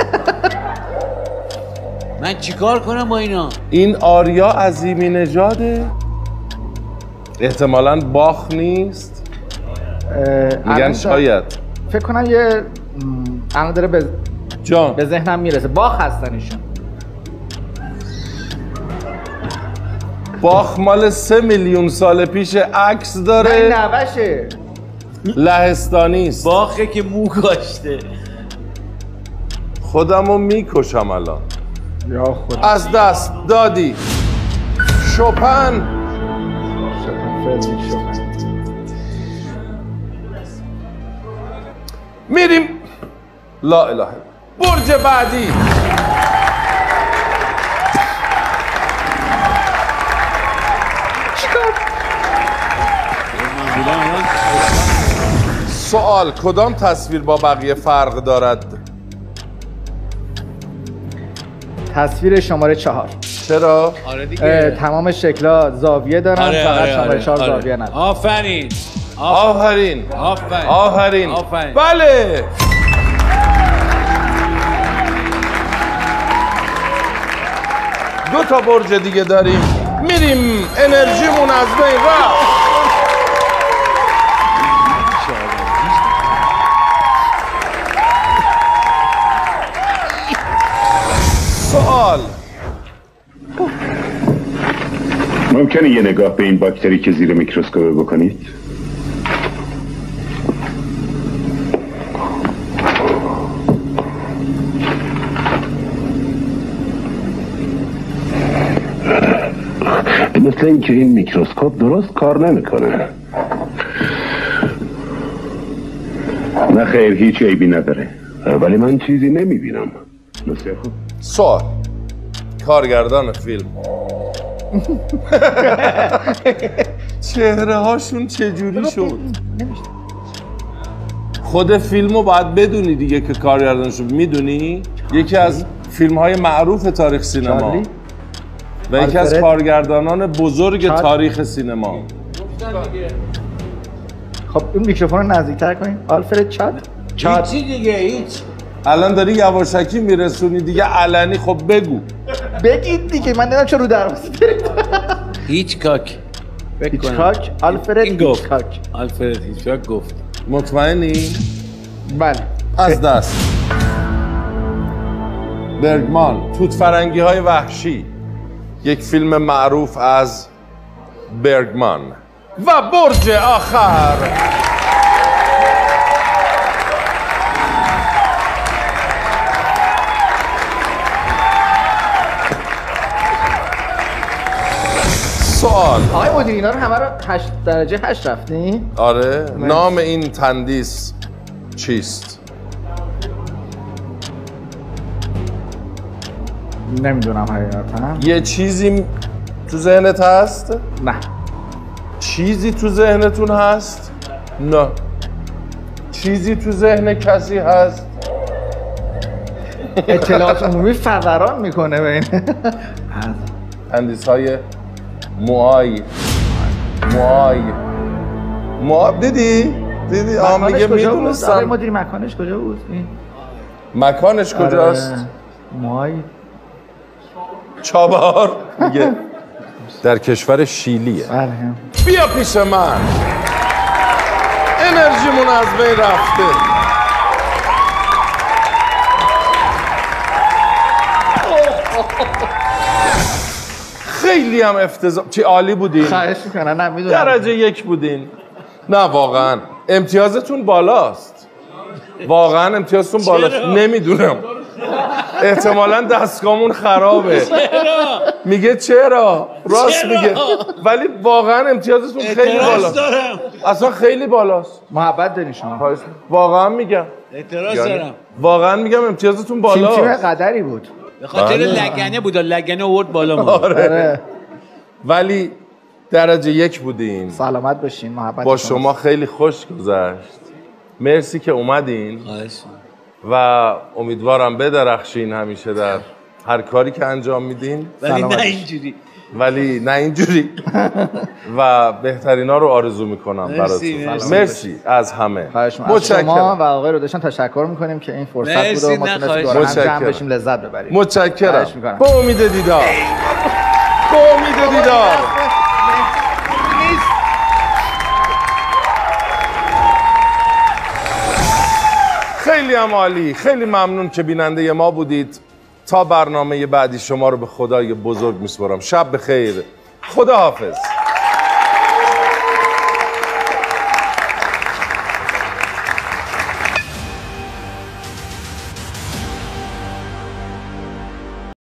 من چیکار کنم با اینا؟ این آریا عظیمی نژاده؟ احتمالاً باخ نیست. میگن شاید. فکر کنم یه الان داره به جان به ذهنم میرسه. باخ هستن ایشون. باخ مال سه میلیون سال پیش عکس داره. نه نوشه. لهستانی است. باخه که مو کاشته. خودمو میکشم الان. یا خود. از دست دادی. شوپن. میریم. لا اله. برج بعدی. سوال، کدام تصویر با بقیه فرق دارد؟ تصویر شماره چهار. چرا؟ آره دیگه. تمام شکل‌ها زاویه دارن. آره فقط آره شماره آره چهار آره. زاویه نداره. آفرین. آفرین. آفرین. آفرین. آفرین. بله. دو تا برج دیگه داریم. میریم. انرژیمون از بین رفت. سوال، ممکنه یه نگاه به این باکتری که زیر میکروسکوپ بکنید؟ مثل اینکه این میکروسکوپ درست کار نمیکنه. نه خیر، هیچ عیبی نداره، ولی من چیزی نمیبینم. سوال، کارگردان فیلم چهره هاشون چجوری شد؟ خود فیلمو باید بدونی دیگه که کارگردانشو میدونی. یکی از فیلم های معروف تاریخ سینما و یکی از کارگردانان بزرگ تاریخ سینما. خب این میکروفون رو نزدیک‌تر کنین. آلفرد چاد. هیچی دیگه هیچ. الان داری یواشکی میرسونی دیگه علنی. خب بگو. بگید دیگه من نمیدونم چه رو درواسی دارید. هیچ کاک. هیچ کاک. آلفرد هیچ کاک. آلفرد هیچ کاک گفت. مطمئنی؟ بله. از دست. برگمان. توت فرنگی های وحشی. یک فیلم معروف از برگمان. و برج آخر. سوال. آقای مدیر اینا رو همه رو هشت درجه هشت رفتین؟ آره. نام این تندیس چیست؟ نمیدونم حقیقتا. یه چیزی تو ذهنت هست؟ نه. چیزی تو ذهنتون هست؟ نه. چیزی تو ذهن کسی هست؟ اطلاعات عمومی فوران میکنه بین تندیس های موهای موهای موها. دیدی؟ دیدی؟ آه میگه میدونستم. مدیر مکانش کجا بود؟ مکانش کجاست؟ موهای چابهار میگه در کشور شیلیه. بله. بیا پیش من. انرژیمون از بین رفته. خیلی هم افتضاح. چی عالی بودین؟ خواهش میکنم. نه میدونم. درجه یک بودین. نه واقعا امتیازتون بالاست. واقعا امتیازتون بالاست. نمیدونم. احتمالاً دستگاهمون خرابه. چرا؟ میگه چرا؟ راست چرا؟ میگه. ولی واقعا امتیازتون خیلی بالاست. دارم. اصلا خیلی بالاست. محبت دارین شما. واقعا میگم. اعتراض دارم. واقعا میگم امتیازتون بالاست. تیم قدری بود. به خاطر لگنه بود. لگنه آورد بالا. آره. ولی درجه یک بودین. سلامت باشین. محبت با شما خیلی خوش گذشت. مرسی که اومدین. و امیدوارم بدرخشین همیشه در هر کاری که انجام میدین. ولی نه اینجوری. ولی نه اینجوری. و بهترینا رو آرزو میکنم براتون. مرسی, مرسی از همه. متشکرم. شما و آقای رودشان تشکر میکنیم که این فرصت بود و ما تونستیم دور هم جمع بشیم لذت ببریم. متشکرم. به امید دیدار. به امید دیدار. خیلی هم عالی. خیلی ممنون که بیننده ما بودید. تا برنامه بعدی شما رو به خدای بزرگ میسپارم. شب بخیر. خدا حافظ.